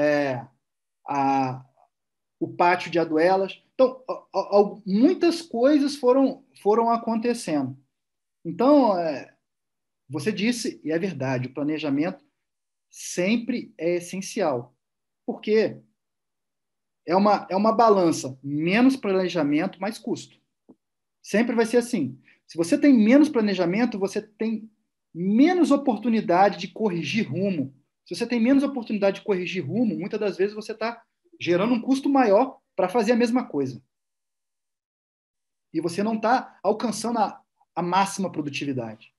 o pátio de Aduelas. Então, muitas coisas foram acontecendo. Então, você disse, e é verdade, o planejamento sempre é essencial. Porque é uma balança, menos planejamento, mais custo. Sempre vai ser assim. Se você tem menos planejamento, você tem menos oportunidade de corrigir rumo. Se você tem menos oportunidade de corrigir rumo, muitas das vezes você está gerando um custo maior para fazer a mesma coisa. E você não está alcançando a máxima produtividade.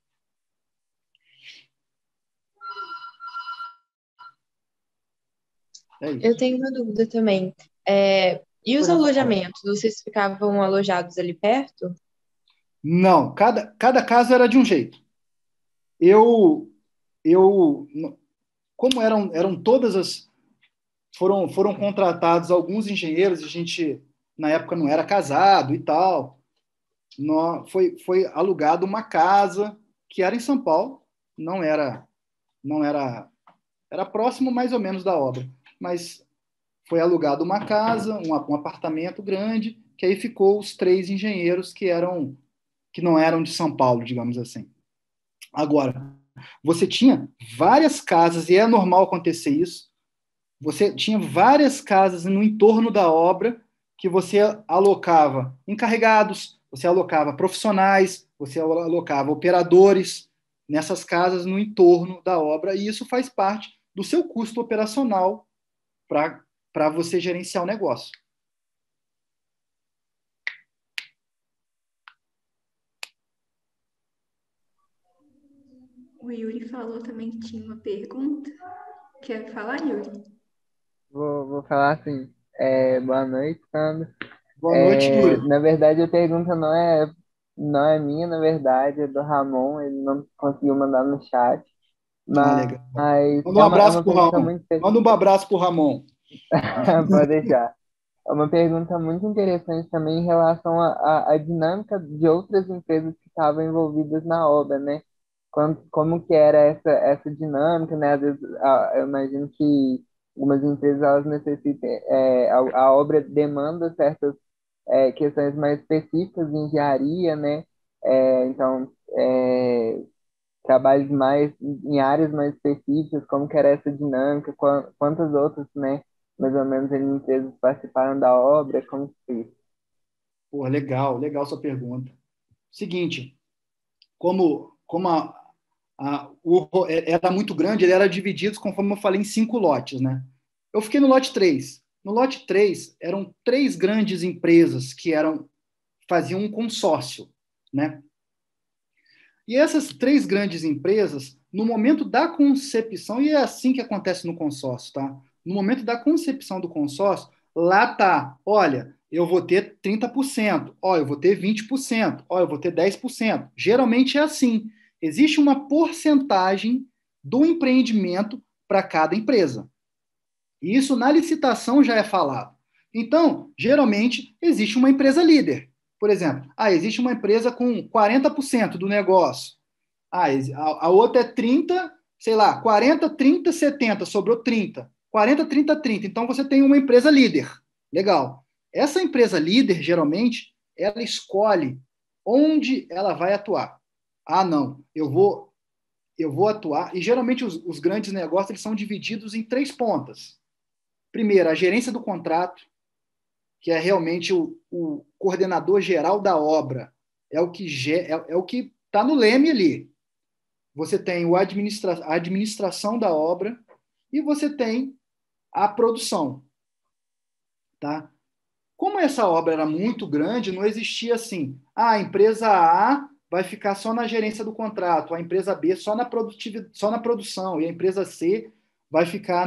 É isso. Eu tenho uma dúvida também. E os alojamentos? Vocês ficavam alojados ali perto? Não, cada casa era de um jeito. Como eram todas as... Foram contratados alguns engenheiros, a gente, na época, não era casado e tal. Foi alugado uma casa que era em São Paulo, não era próximo mais ou menos da obra, mas foi alugado uma casa, um apartamento grande, que aí ficou os 3 engenheiros que não eram de São Paulo, digamos assim. Agora, você tinha várias casas, e é normal acontecer isso, você tinha várias casas no entorno da obra que você alocava encarregados, você alocava profissionais, você alocava operadores nessas casas no entorno da obra, e isso faz parte do seu custo operacional para você gerenciar o negócio. O Yuri falou também que tinha uma pergunta. Quer falar, Yuri? Vou falar assim. Boa noite, Sandro. Boa noite, Yuri. Na verdade, a pergunta não é minha, na verdade, é do Ramon. Ele não conseguiu mandar no chat. Legal. Mas Manda um abraço pro pergunta Ramon. muito Manda um abraço pro Ramon. Pode deixar. É uma pergunta muito interessante também em relação à dinâmica de outras empresas que estavam envolvidas na obra, né? Como que era essa dinâmica, né? Às vezes, eu imagino que algumas empresas elas necessitam, a obra demanda certas questões mais específicas de engenharia, né? Então, trabalhos mais em áreas mais específicas, como que era essa dinâmica, quantas outras, né? Mais ou menos em empresas participaram da obra, como que foi isso? Pô, legal sua pergunta. Seguinte, como era muito grande, ele era dividido, conforme eu falei, em 5 lotes, né? Eu fiquei no lote 3. No lote 3, eram 3 grandes empresas que faziam um consórcio, né? E essas 3 grandes empresas, no momento da concepção, e é assim que acontece no consórcio, tá? No momento da concepção do consórcio, lá tá, olha, eu vou ter 30%, ó, eu vou ter 20%, ó, eu vou ter 10%. Geralmente é assim. Existe uma porcentagem do empreendimento para cada empresa. E isso na licitação já é falado. Então, geralmente, existe uma empresa líder. Por exemplo, existe uma empresa com 40% do negócio. A outra é 30, sei lá, 40, 30, 70, sobrou 30. 40, 30, 30. Então, você tem uma empresa líder. Legal. Essa empresa líder, geralmente, ela escolhe onde ela vai atuar. Não, eu vou atuar. E, geralmente, os grandes negócios eles são divididos em 3 pontas. Primeiro, a gerência do contrato, que é realmente o coordenador geral da obra, é o que está no leme ali. Você tem a administração da obra e você tem a produção. tá? Como essa obra era muito grande, não existia assim, a empresa A vai ficar só na gerência do contrato, a empresa B só na só na produção, e a empresa C vai ficar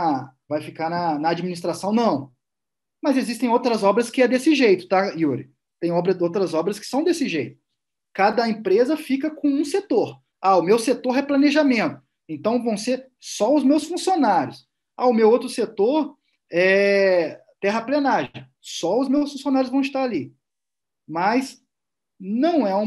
na administração, não. Mas existem outras obras que é desse jeito, tá, Yuri? Tem outras obras que são desse jeito. Cada empresa fica com um setor. O meu setor é planejamento, então vão ser só os meus funcionários. O meu outro setor é terraplenagem, só os meus funcionários vão estar ali. Mas não é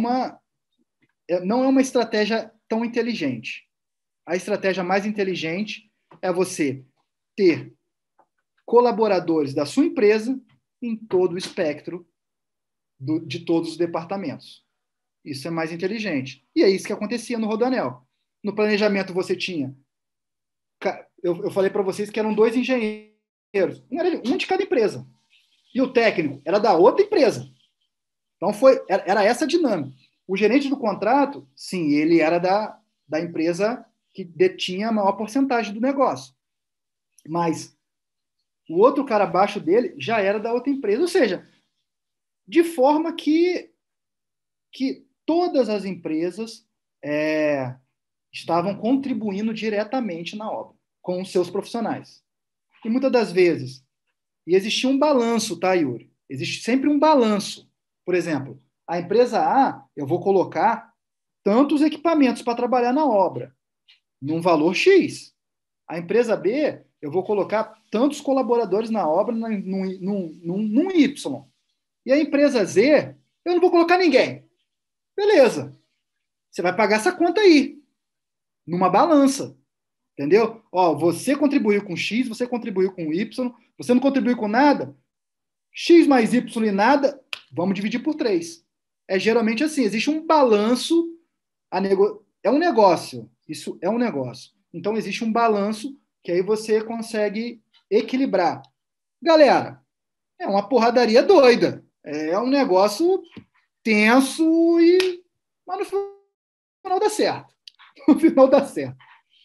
uma estratégia tão inteligente. A estratégia mais inteligente é você ter colaboradores da sua empresa em todo o espectro de todos os departamentos. Isso é mais inteligente. E é isso que acontecia no Rodoanel. No planejamento você tinha... Eu falei para vocês que eram 2 engenheiros. Um de cada empresa. E o técnico era da outra empresa. Então, era essa a dinâmica. O gerente do contrato, sim, ele era da empresa que detinha a maior porcentagem do negócio. Mas o outro cara abaixo dele já era da outra empresa. Ou seja, de forma que todas as empresas estavam contribuindo diretamente na obra, com os seus profissionais. E muitas das vezes, e existia um balanço, tá, Yuri? Existe sempre um balanço. Por exemplo, a empresa A, eu vou colocar tantos equipamentos para trabalhar na obra, num valor X. A empresa B, eu vou colocar tantos colaboradores na obra num Y. E a empresa Z, eu não vou colocar ninguém. Beleza. Você vai pagar essa conta aí, numa balança. Entendeu? Você contribuiu com X, você contribuiu com Y, você não contribuiu com nada, X mais Y e nada, vamos dividir por 3. É geralmente assim, existe um balanço, é um negócio, isso é um negócio. Então, existe um balanço que aí você consegue equilibrar. Galera, é uma porradaria doida, é um negócio tenso, mas no final dá certo. No final dá certo.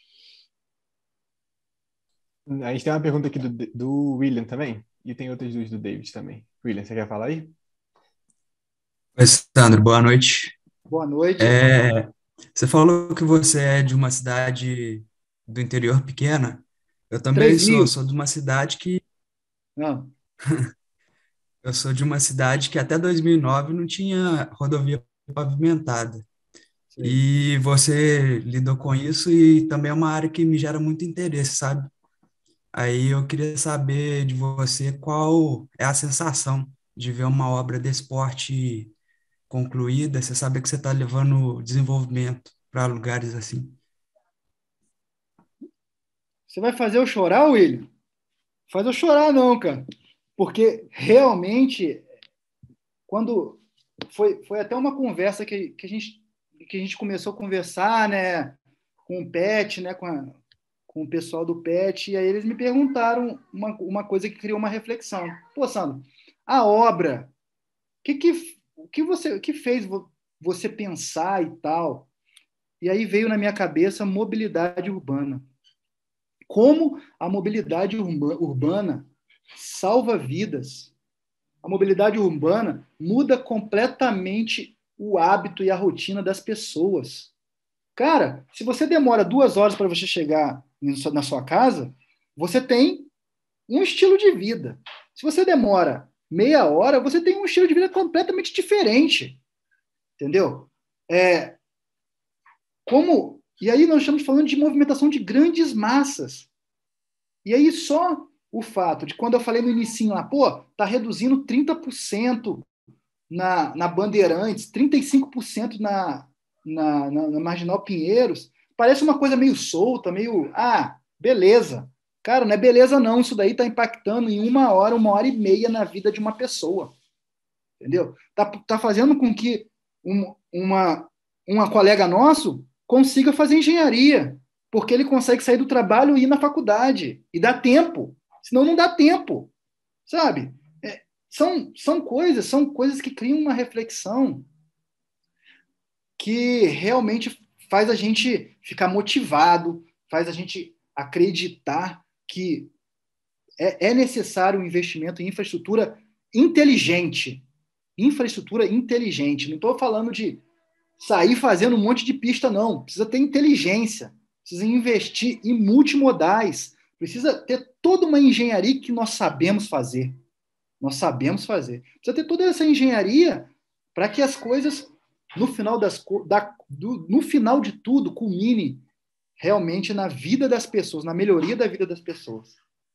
A gente tem uma pergunta aqui do William também, e tem outras duas do David também. William, você quer falar aí? Oi, Sandro, boa noite. Boa noite. Você falou que você é de uma cidade do interior pequena. Eu também 3 mil. sou de uma cidade que Não. eu sou de uma cidade que até 2009 não tinha rodovia pavimentada. Sim. E você lidou com isso e também é uma área que me gera muito interesse, sabe? Aí eu queria saber de você qual é a sensação de ver uma obra desse porte concluída, você saber que você está levando desenvolvimento para lugares assim. Você vai fazer eu chorar, William? Faz eu chorar não, cara. Porque realmente, quando foi até uma conversa que a gente começou a conversar, né, com o PET, né, com o pessoal do PET, e aí eles me perguntaram uma coisa que criou uma reflexão. Pô, Sandro, a obra, o que fez você pensar e tal? E aí veio na minha cabeça mobilidade urbana. Como a mobilidade urbana salva vidas. A mobilidade urbana muda completamente o hábito e a rotina das pessoas. Cara, se você demora 2 horas para você chegar na sua casa, você tem um estilo de vida. Se você demora meia hora, você tem um estilo de vida completamente diferente. Entendeu? E aí nós estamos falando de movimentação de grandes massas. E aí só o fato de, quando eu falei no inicinho lá, tá reduzindo 30% na Bandeirantes, 35% na Marginal Pinheiros, parece uma coisa meio solta, meio, beleza. Cara, não é beleza não, isso daí está impactando em 1 hora, 1h30 na vida de uma pessoa. Entendeu? Tá fazendo com que uma colega nosso consiga fazer engenharia, porque ele consegue sair do trabalho e ir na faculdade, e dá tempo, senão não dá tempo, sabe? São coisas que criam uma reflexão que realmente faz a gente ficar motivado, faz a gente acreditar que é necessário um investimento em infraestrutura inteligente. Infraestrutura inteligente. Não estou falando de sair fazendo um monte de pista, não. Precisa ter inteligência. Precisa investir em multimodais. Precisa ter toda uma engenharia que nós sabemos fazer. Nós sabemos fazer. Precisa ter toda essa engenharia para que as coisas, no final no final de tudo, culmine realmente na vida das pessoas, na melhoria da vida das pessoas.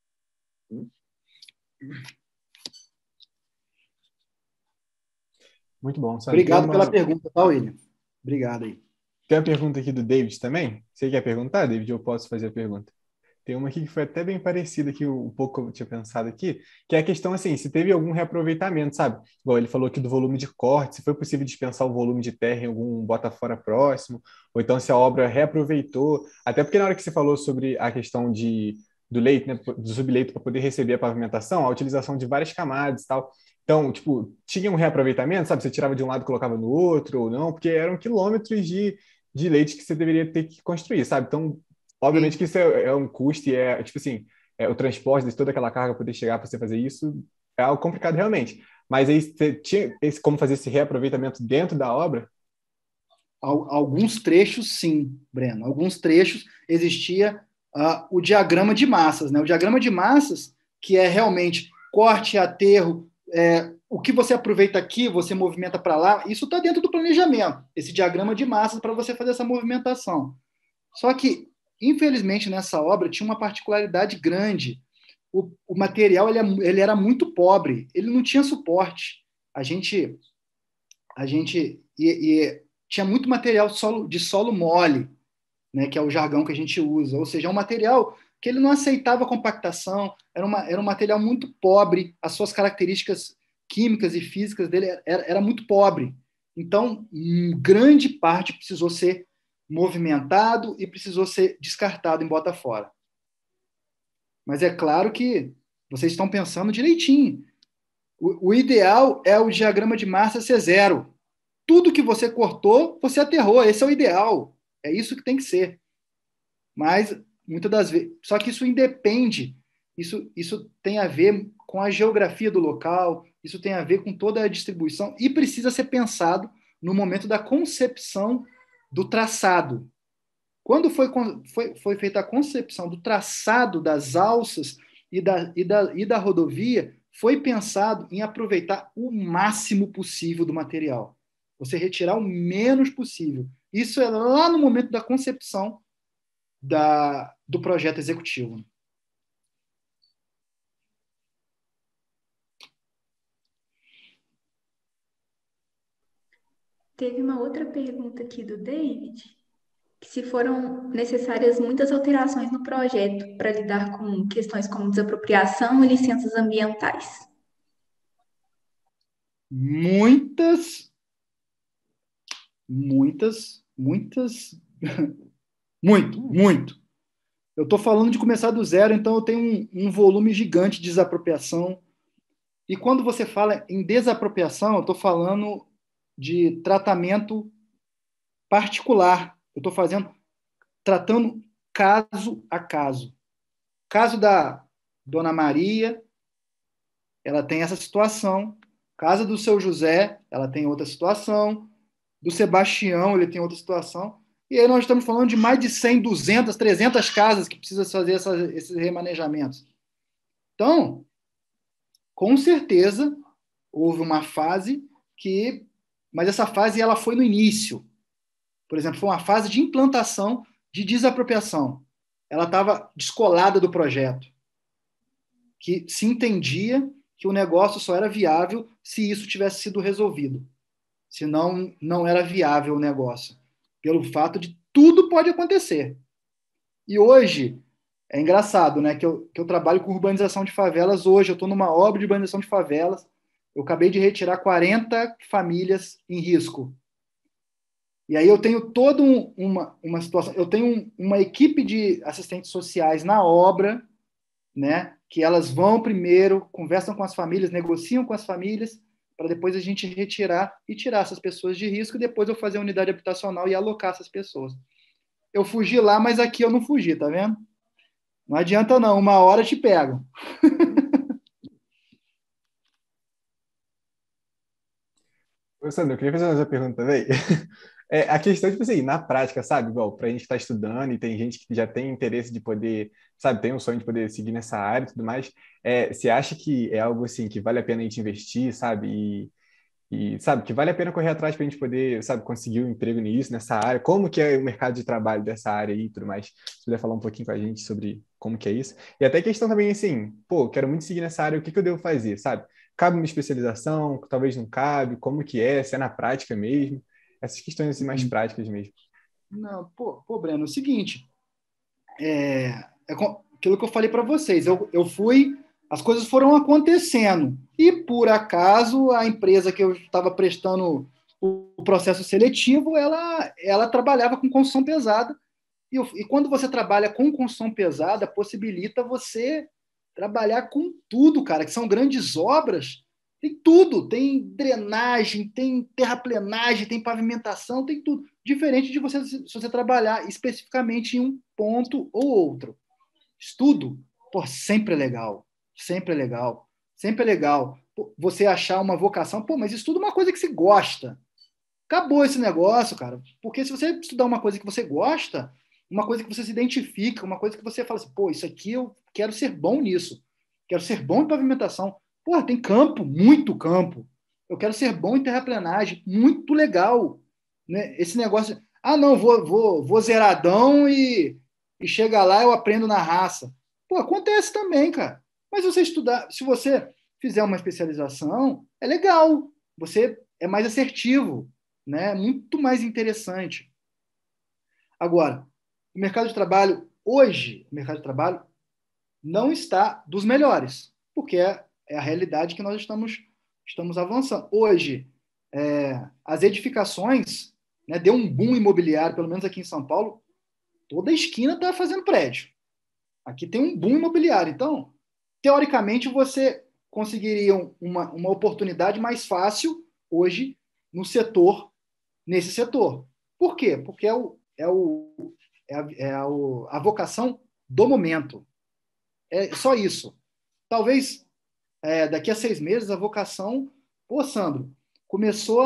Muito bom. Sabe? Obrigado pela pergunta, tá, William? Obrigado aí. Tem uma pergunta aqui do David também. Você quer perguntar, David? Eu posso fazer a pergunta. Tem uma aqui que foi até bem parecida que um pouco eu tinha pensado aqui, que é a questão assim, se teve algum reaproveitamento, sabe? Igual ele falou aqui do volume de corte, se foi possível dispensar o volume de terra em algum bota-fora próximo, ou então se a obra reaproveitou, até porque na hora que você falou sobre a questão do leito, né, do subleito para poder receber a pavimentação, a utilização de várias camadas e tal. Então, tipo, tinha um reaproveitamento, sabe? Você tirava de um lado e colocava no outro, ou não, porque eram quilômetros de leite que você deveria ter que construir, sabe? Então, obviamente que isso é um custo e tipo assim, o transporte de toda aquela carga poder chegar para você fazer isso é algo complicado realmente. Mas aí você tinha como fazer esse reaproveitamento dentro da obra? Alguns trechos, sim, Breno. Alguns trechos existia o diagrama de massas, né? O diagrama de massas, que é realmente corte, aterro, o que você aproveita aqui, você movimenta para lá, isso está dentro do planejamento, esse diagrama de massas para você fazer essa movimentação. Só que, infelizmente, nessa obra tinha uma particularidade grande. O material ele era muito pobre, ele não tinha suporte. A gente tinha muito material de solo mole, né, que é o jargão que a gente usa, ou seja, é um material que ele não aceitava compactação, era um material muito pobre, as suas características químicas e físicas dele era muito pobre. Então, grande parte precisou ser movimentado e precisou ser descartado em bota fora. Mas é claro que vocês estão pensando direitinho. O ideal é o diagrama de massa ser zero. Tudo que você cortou, você aterrou. Esse é o ideal. É isso que tem que ser. Mas, muitas das vezes... Só que isso independe. Isso tem a ver com a geografia do local, isso tem a ver com toda a distribuição e precisa ser pensado no momento da concepção do traçado. Quando foi feita a concepção do traçado das alças e da rodovia, foi pensado em aproveitar o máximo possível do material. Você retirar o menos possível. Isso é lá no momento da concepção do projeto executivo. Teve uma outra pergunta aqui do David, que se foram necessárias muitas alterações no projeto para lidar com questões como desapropriação e licenças ambientais. Muitas. Muito. Eu estou falando de começar do zero, então eu tenho um volume gigante de desapropriação. E quando você fala em desapropriação, eu estou falando de tratamento particular. Eu estou tratando caso a caso. Caso da Dona Maria, ela tem essa situação. Caso do seu José, ela tem outra situação. Do Sebastião, ele tem outra situação. E aí nós estamos falando de mais de 100, 200, 300 casas que precisam fazer esses remanejamentos. Então, com certeza, houve uma fase que... Mas essa fase ela foi no início. Por exemplo, foi uma fase de implantação de desapropriação. Ela estava descolada do projeto. Que se entendia que o negócio só era viável se isso tivesse sido resolvido. Senão, não era viável o negócio. Pelo fato de tudo pode acontecer. E hoje, é engraçado, né, que eu trabalho com urbanização de favelas hoje, eu estou numa obra de urbanização de favelas, eu acabei de retirar 40 famílias em risco. E aí eu tenho toda uma situação, eu tenho uma equipe de assistentes sociais na obra, né, que elas vão primeiro, conversam com as famílias, negociam com as famílias, para depois a gente retirar e tirar essas pessoas de risco, e depois eu fazer a unidade habitacional e alocar essas pessoas. Eu fugi lá, mas aqui eu não fugi, tá vendo? Não adianta não, uma hora te pegam. Ô, Sandro, eu queria fazer uma pergunta também. A questão, tipo assim, na prática, sabe? Igual, pra gente estar estudando e tem gente que já tem interesse de poder, sabe, tem um sonho de poder seguir nessa área e tudo mais. Você acha que é algo assim que vale a pena a gente investir, sabe? Sabe, que vale a pena correr atrás para a gente poder, sabe, conseguir um emprego nisso, nessa área? Como que é o mercado de trabalho dessa área aí e tudo mais? Se puder falar um pouquinho com a gente sobre como que é isso. E até questão também, assim, pô, quero muito seguir nessa área, o que que eu devo fazer, sabe? Cabe uma especialização? Talvez não cabe? Como que é? Se é na prática mesmo? Essas questões, assim, mais práticas mesmo. Não, Breno, é o seguinte, aquilo que eu falei para vocês, eu fui, as coisas foram acontecendo, e por acaso a empresa que eu estava prestando o processo seletivo, ela trabalhava com construção pesada, e quando você trabalha com construção pesada, possibilita você trabalhar com tudo, cara, que são grandes obras, tem tudo, tem drenagem, tem terraplenagem, tem pavimentação, tem tudo. Diferente de você, se você trabalhar especificamente em um ponto ou outro. Estudo, pô, sempre é legal, sempre é legal, sempre é legal. Pô, você achar uma vocação, pô, mas estuda uma coisa que você gosta. Acabou esse negócio, cara. Porque se você estudar uma coisa que você gosta, uma coisa que você se identifica, uma coisa que você fala assim, pô, isso aqui eu quero ser bom nisso. Quero ser bom em pavimentação. Pô, tem campo, muito campo. Eu quero ser bom em terraplenagem, muito legal. Né? Esse negócio, não, vou zeradão e chega lá eu aprendo na raça. Pô, acontece também, cara. Mas se você estudar, se você fizer uma especialização, é legal. Você é mais assertivo, né? Muito mais interessante. Agora, o mercado de trabalho, hoje, o mercado de trabalho não está dos melhores, porque é a realidade que nós estamos avançando. Hoje, as edificações, né, deu um boom imobiliário, pelo menos aqui em São Paulo, toda esquina está fazendo prédio. Aqui tem um boom imobiliário. Então, teoricamente, você conseguiria uma oportunidade mais fácil hoje nesse setor. Por quê? Porque a vocação do momento. É só isso. Talvez daqui a 6 meses a vocação... Pô, Sandro, começou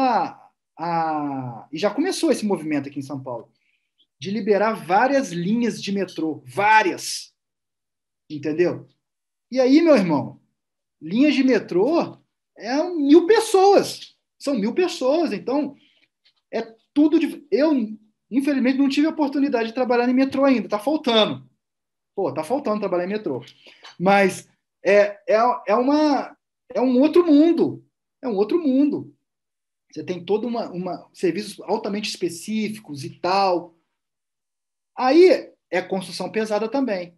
e já começou esse movimento aqui em São Paulo, de liberar várias linhas de metrô. Várias. Entendeu? E aí, meu irmão, linhas de metrô 1.000 pessoas. São 1.000 pessoas. Então, é tudo... Eu, infelizmente, não tive a oportunidade de trabalhar em metrô ainda. Tá faltando. Pô, tá faltando trabalhar em metrô. Mas é um outro mundo. É um outro mundo. Você tem todo serviços altamente específicos e tal. Aí é construção pesada também.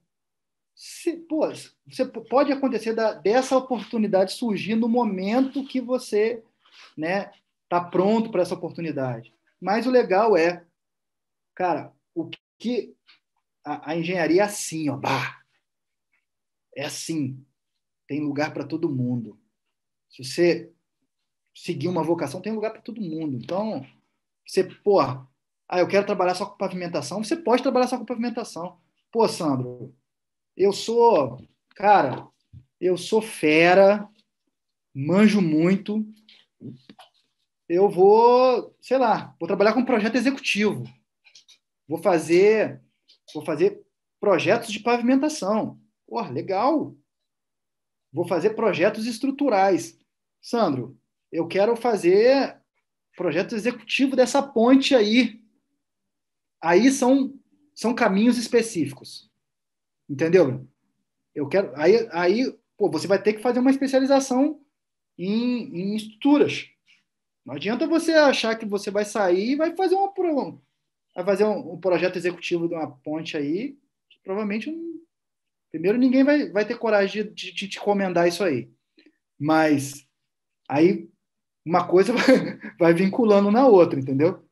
Você pode acontecer dessa oportunidade surgir no momento que você, né, tá pronto para essa oportunidade. Mas o legal cara, o que a engenharia é assim, ó, é assim, tem lugar para todo mundo. Se você seguir uma vocação, tem lugar para todo mundo. Então, eu quero trabalhar só com pavimentação, você pode trabalhar só com pavimentação. Pô, Sandro, cara, eu sou fera, manjo muito, eu vou trabalhar com projeto executivo, vou fazer projetos de pavimentação. Pô, legal. Vou fazer projetos estruturais. Sandro, eu quero fazer projeto executivo dessa ponte aí. Aí são caminhos específicos. Entendeu? Eu quero. Aí você vai ter que fazer uma especialização em estruturas. Não adianta você achar que você vai sair e vai fazer um projeto executivo de uma ponte aí, que provavelmente primeiro ninguém vai ter coragem de te encomendar isso aí. Mas aí uma coisa vai vinculando na outra, entendeu?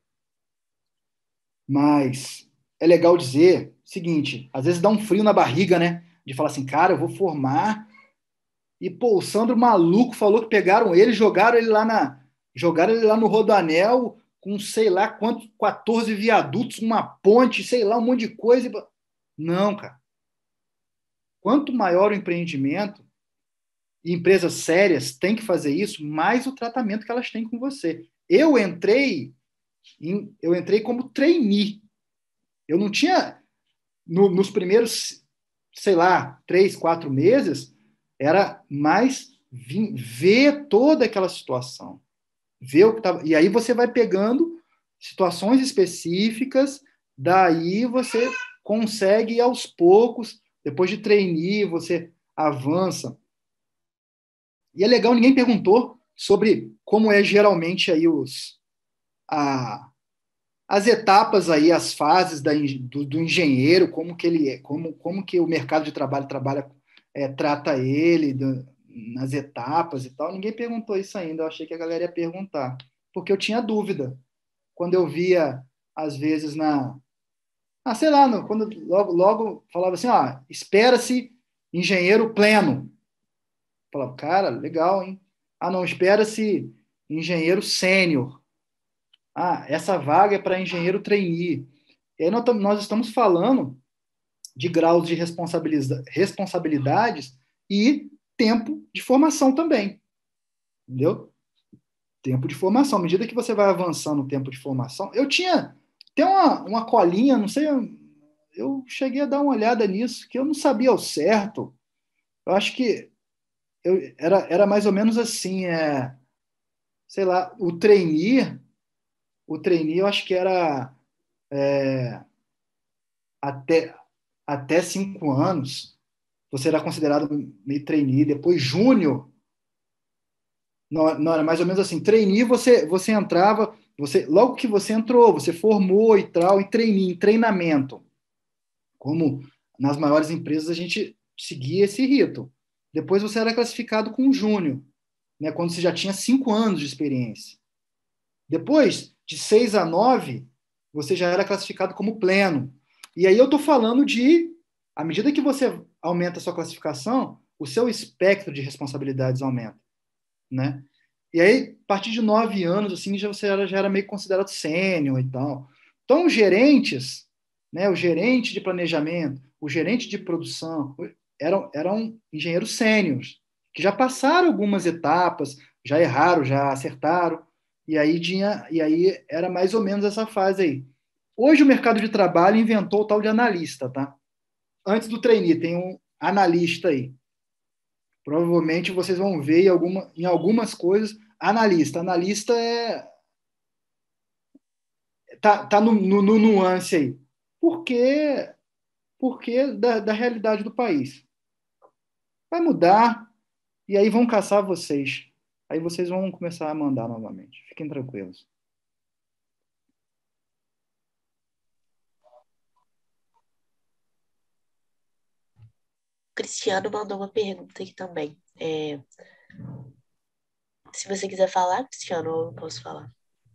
Mas é legal dizer o seguinte, às vezes dá um frio na barriga, né? De falar assim, cara, eu vou formar e, pô, o Sandro maluco falou que pegaram ele, jogaram ele lá no Rodoanel com sei lá quantos, 14 viadutos, uma ponte, sei lá, um monte de coisa. Não, cara. quanto maior o empreendimento, e empresas sérias têm que fazer isso, mais o tratamento que elas têm com você. Eu entrei como trainee. Eu não tinha, nos primeiros, sei lá, 3, 4 meses, era mais ver toda aquela situação. Ver o que tava, e aí você vai pegando situações específicas, daí você consegue ir aos poucos, depois de trainee, você avança. E é legal, ninguém perguntou sobre como é geralmente aí as etapas aí, as fases do engenheiro, como que ele é, como que o mercado de trabalho trata ele nas etapas e tal. Ninguém perguntou isso ainda, eu achei que a galera ia perguntar, porque eu tinha dúvida. Quando eu via, às vezes, sei lá, quando logo falava assim, espera-se engenheiro pleno. Eu falava, cara, legal, hein? Não, espera-se engenheiro sênior. Essa vaga é para engenheiro trainee. E aí nós estamos falando de graus de responsabilidades e tempo de formação também. Entendeu? Tempo de formação. À medida que você vai avançando no tempo de formação, eu tinha até uma colinha, não sei, eu cheguei a dar uma olhada nisso, que eu não sabia ao certo. Eu acho que era mais ou menos assim, sei lá, o trainee eu acho que era até 5 anos, você era considerado meio trainee, depois júnior, não, era mais ou menos assim, trainee você entrava, logo que você entrou, você formou e tal, e trainee, em treinamento, como nas maiores empresas a gente seguia esse rito. Depois você era classificado com júnior, né, quando você já tinha 5 anos de experiência. Depois, de 6 a 9, você já era classificado como pleno. E aí eu estou falando à medida que você aumenta a sua classificação, o seu espectro de responsabilidades aumenta, né? E aí, a partir de 9 anos, assim, você já era meio considerado sênior e tal. Então, os gerentes, né, o gerente de planejamento, o gerente de produção, eram engenheiros sêniores, que já passaram algumas etapas, já erraram, já acertaram, e aí era mais ou menos essa fase aí. Hoje o mercado de trabalho inventou o tal de analista, tá? Antes do trainee, tem um analista aí. Provavelmente vocês vão ver em algumas coisas, analista. Analista tá no nuance aí. Porque da realidade do país. Vai mudar, e aí vão caçar vocês. Aí vocês vão começar a mandar novamente. Fiquem tranquilos. O Cristiano mandou uma pergunta aqui também. Se você quiser falar, Cristiano, eu posso falar.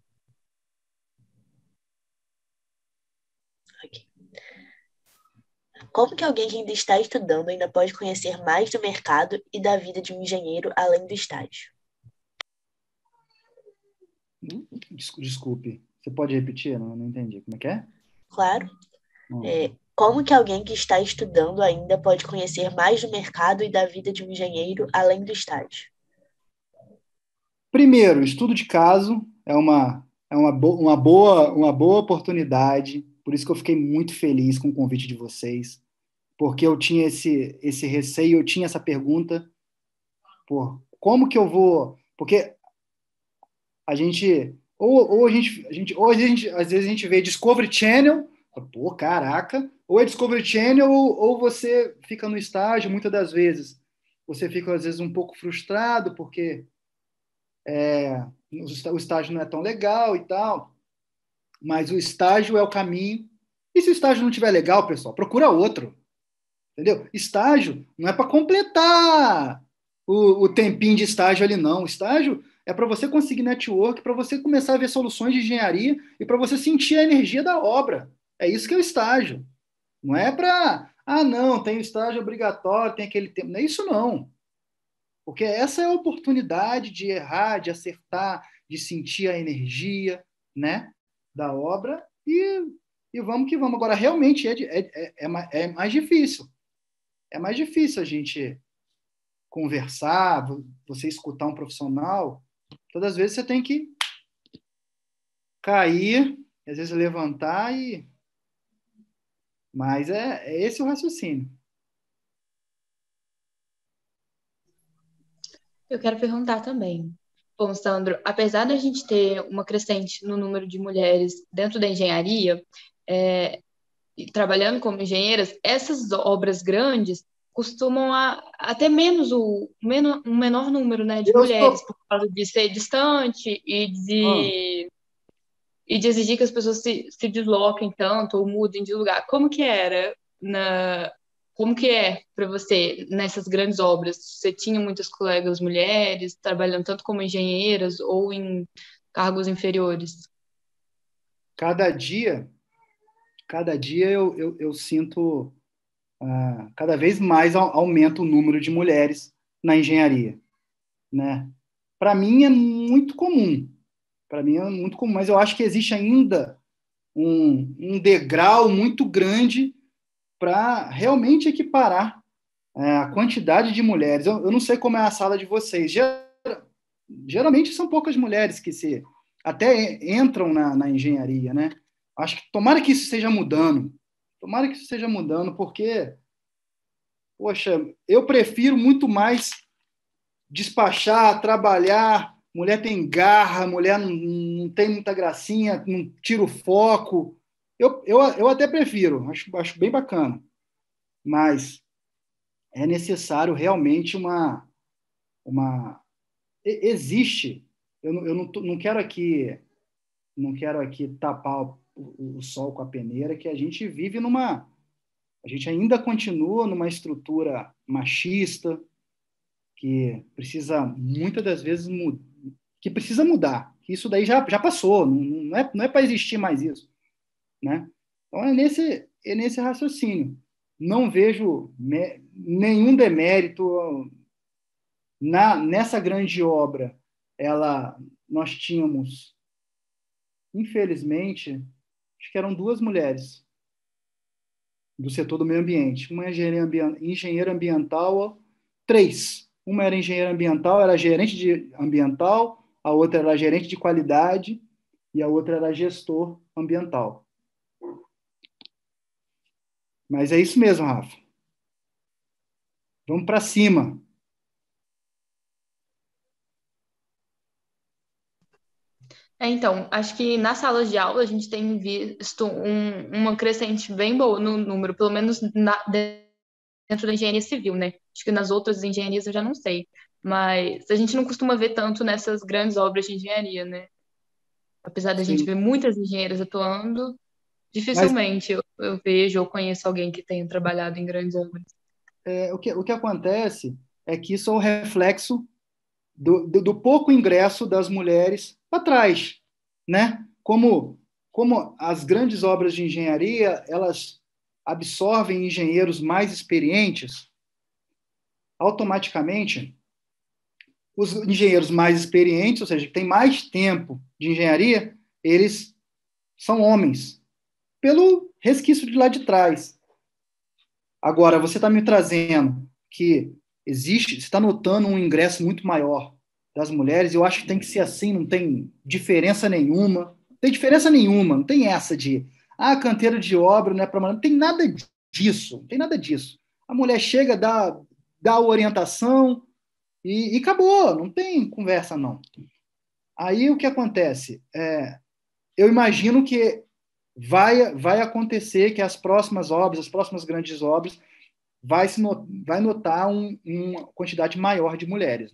Aqui. Como que alguém que ainda está estudando ainda pode conhecer mais do mercado e da vida de um engenheiro além do estágio? Desculpe. Você pode repetir? Não entendi. Como é que é? Claro. Como que alguém que está estudando ainda pode conhecer mais do mercado e da vida de um engenheiro além do estágio? Primeiro, estudo de caso é uma boa oportunidade. Por isso que eu fiquei muito feliz com o convite de vocês, porque eu tinha esse receio, eu tinha essa pergunta, como que eu vou? Porque a gente às vezes a gente vê Discovery Channel, pô, caraca, ou é Discovery Channel ou você fica no estágio, muitas das vezes você fica às vezes um pouco frustrado porque o estágio não é tão legal e tal, mas o estágio é o caminho. E se o estágio não estiver legal, pessoal, procura outro, entendeu? Estágio não é para completar o tempinho de estágio ali, não. O estágio é para você conseguir network, para você começar a ver soluções de engenharia e para você sentir a energia da obra. É isso que é o estágio. Não é para, não, tem o estágio obrigatório, tem aquele tempo. Não é isso, não. Porque essa é a oportunidade de errar, de acertar, de sentir a energia, né, da obra e vamos que vamos. Agora, realmente é mais difícil. é mais difícil a gente conversar, você escutar um profissional. Todas as vezes você tem que cair, às vezes levantar e... Mas é esse o raciocínio. Eu quero perguntar também. Bom, Sandro, apesar da gente ter uma crescente no número de mulheres dentro da engenharia, e trabalhando como engenheiras, essas obras grandes costumam ter menos um menor número, né, de mulheres, por causa de ser distante e de exigir que as pessoas se desloquem tanto ou mudem de lugar. Como que era como que é para você nessas grandes obras? Você tinha muitas colegas mulheres trabalhando tanto como engenheiras ou em cargos inferiores? Cada dia eu sinto cada vez mais aumenta o número de mulheres na engenharia, né? Para mim é muito comum. Mas eu acho que existe ainda um degrau muito grande para realmente equiparar a quantidade de mulheres. Eu não sei como é a sala de vocês. Geralmente são poucas mulheres que até entram na engenharia, né? Acho que tomara que isso esteja mudando. Tomara que isso esteja mudando, porque, poxa, eu prefiro muito mais despachar, trabalhar. Mulher tem garra, mulher não tem muita gracinha, não tira o foco. Eu até prefiro, acho bem bacana. Mas é necessário realmente existe. Eu não quero aqui tapar o sol com a peneira, que a gente ainda continua numa estrutura machista que precisa muitas das vezes que precisa mudar. Isso daí já passou, não é para existir mais isso, né? Então é nesse raciocínio. Não vejo nenhum demérito nessa grande obra. Nós tínhamos, infelizmente, acho que eram 2 mulheres do setor do meio ambiente. Uma engenheira ambiental, 3. Uma era engenheira ambiental, era gerente de ambiental, a outra era gerente de qualidade e a outra era gestor ambiental. Mas é isso mesmo, Rafa. Vamos para cima. Então, acho que nas salas de aula a gente tem visto uma crescente bem boa no número, pelo menos dentro da engenharia civil, né? Acho que nas outras engenharias eu já não sei. Mas a gente não costuma ver tanto nessas grandes obras de engenharia, né? Apesar da gente ver muitas engenheiras atuando, dificilmente eu vejo ou conheço alguém que tenha trabalhado em grandes obras. O que acontece é que isso é o reflexo do pouco ingresso das mulheres para trás, né? Como as grandes obras de engenharia, elas absorvem engenheiros mais experientes, automaticamente os engenheiros mais experientes, ou seja, que têm mais tempo de engenharia, eles são homens, pelo resquício de lá de trás. Agora, você está me trazendo que você está notando um ingresso muito maior das mulheres, eu acho que tem que ser assim, não tem diferença nenhuma. Não tem diferença nenhuma, não tem essa de canteiro de obra, né, não tem nada disso, não tem nada disso. A mulher chega, dá a orientação e acabou, não tem conversa, não. Aí o que acontece? Eu imagino que vai acontecer que as próximas grandes obras, vai notar uma quantidade maior de mulheres.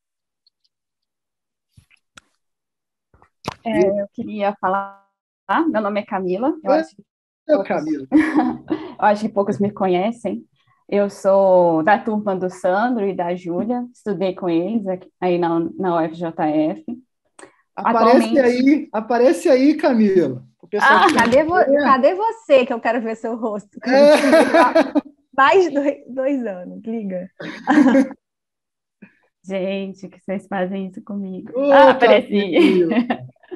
Eu queria falar, meu nome é Camila, Camila. Eu acho que poucos me conhecem. Eu sou da turma do Sandro e da Júlia, estudei com eles aí na UFJF. Aparece aí, Camila. Cadê você, que eu quero ver seu rosto? Mais de 2 anos, liga. Gente, que vocês fazem isso comigo. Apareci.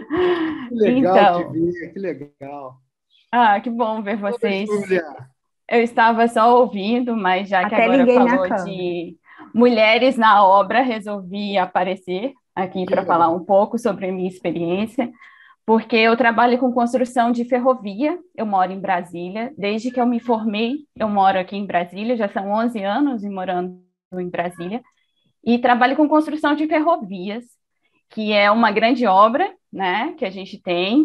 Que legal te ver, que legal. Que bom ver vocês. Eu estava só ouvindo, mas já que Até agora liguei minha falou câmera. de mulheres na obra, resolvi aparecer aqui Que para falar legal. um pouco sobre a minha experiência, porque eu trabalho com construção de ferrovia, eu moro em Brasília, desde que eu me formei, eu moro aqui em Brasília, já são 11 anos e morando em Brasília, e trabalho com construção de ferrovias, que é uma grande obra, né, que a gente tem,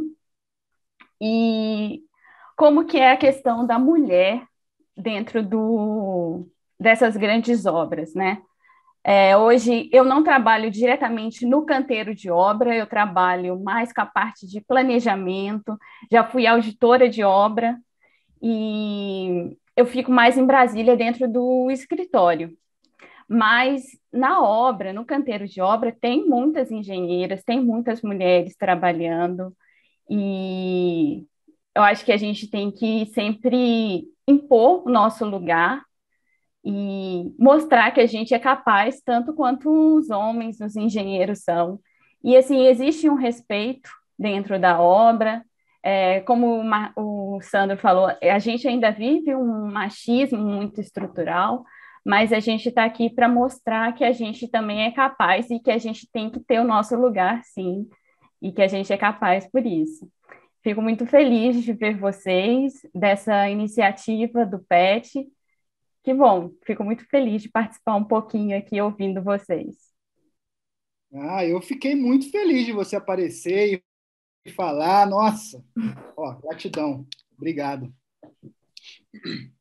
e como que é a questão da mulher dentro dessas grandes obras, né? Hoje eu não trabalho diretamente no canteiro de obra, eu trabalho mais com a parte de planejamento, já fui auditora de obra e eu fico mais em Brasília dentro do escritório. Mas na obra, no canteiro de obra, tem muitas engenheiras, tem muitas mulheres trabalhando e eu acho que a gente tem que sempre impor o nosso lugar e mostrar que a gente é capaz, tanto quanto os homens, os engenheiros são. E, assim, existe um respeito dentro da obra, como o Sandro falou, a gente ainda vive um machismo muito estrutural, mas a gente está aqui para mostrar que a gente também é capaz e que a gente tem que ter o nosso lugar, sim, e que a gente é capaz por isso. Fico muito feliz de ver vocês, dessa iniciativa do PET, que bom, fico muito feliz de participar um pouquinho aqui ouvindo vocês. Eu fiquei muito feliz de você aparecer e falar. Nossa, gratidão. Obrigado.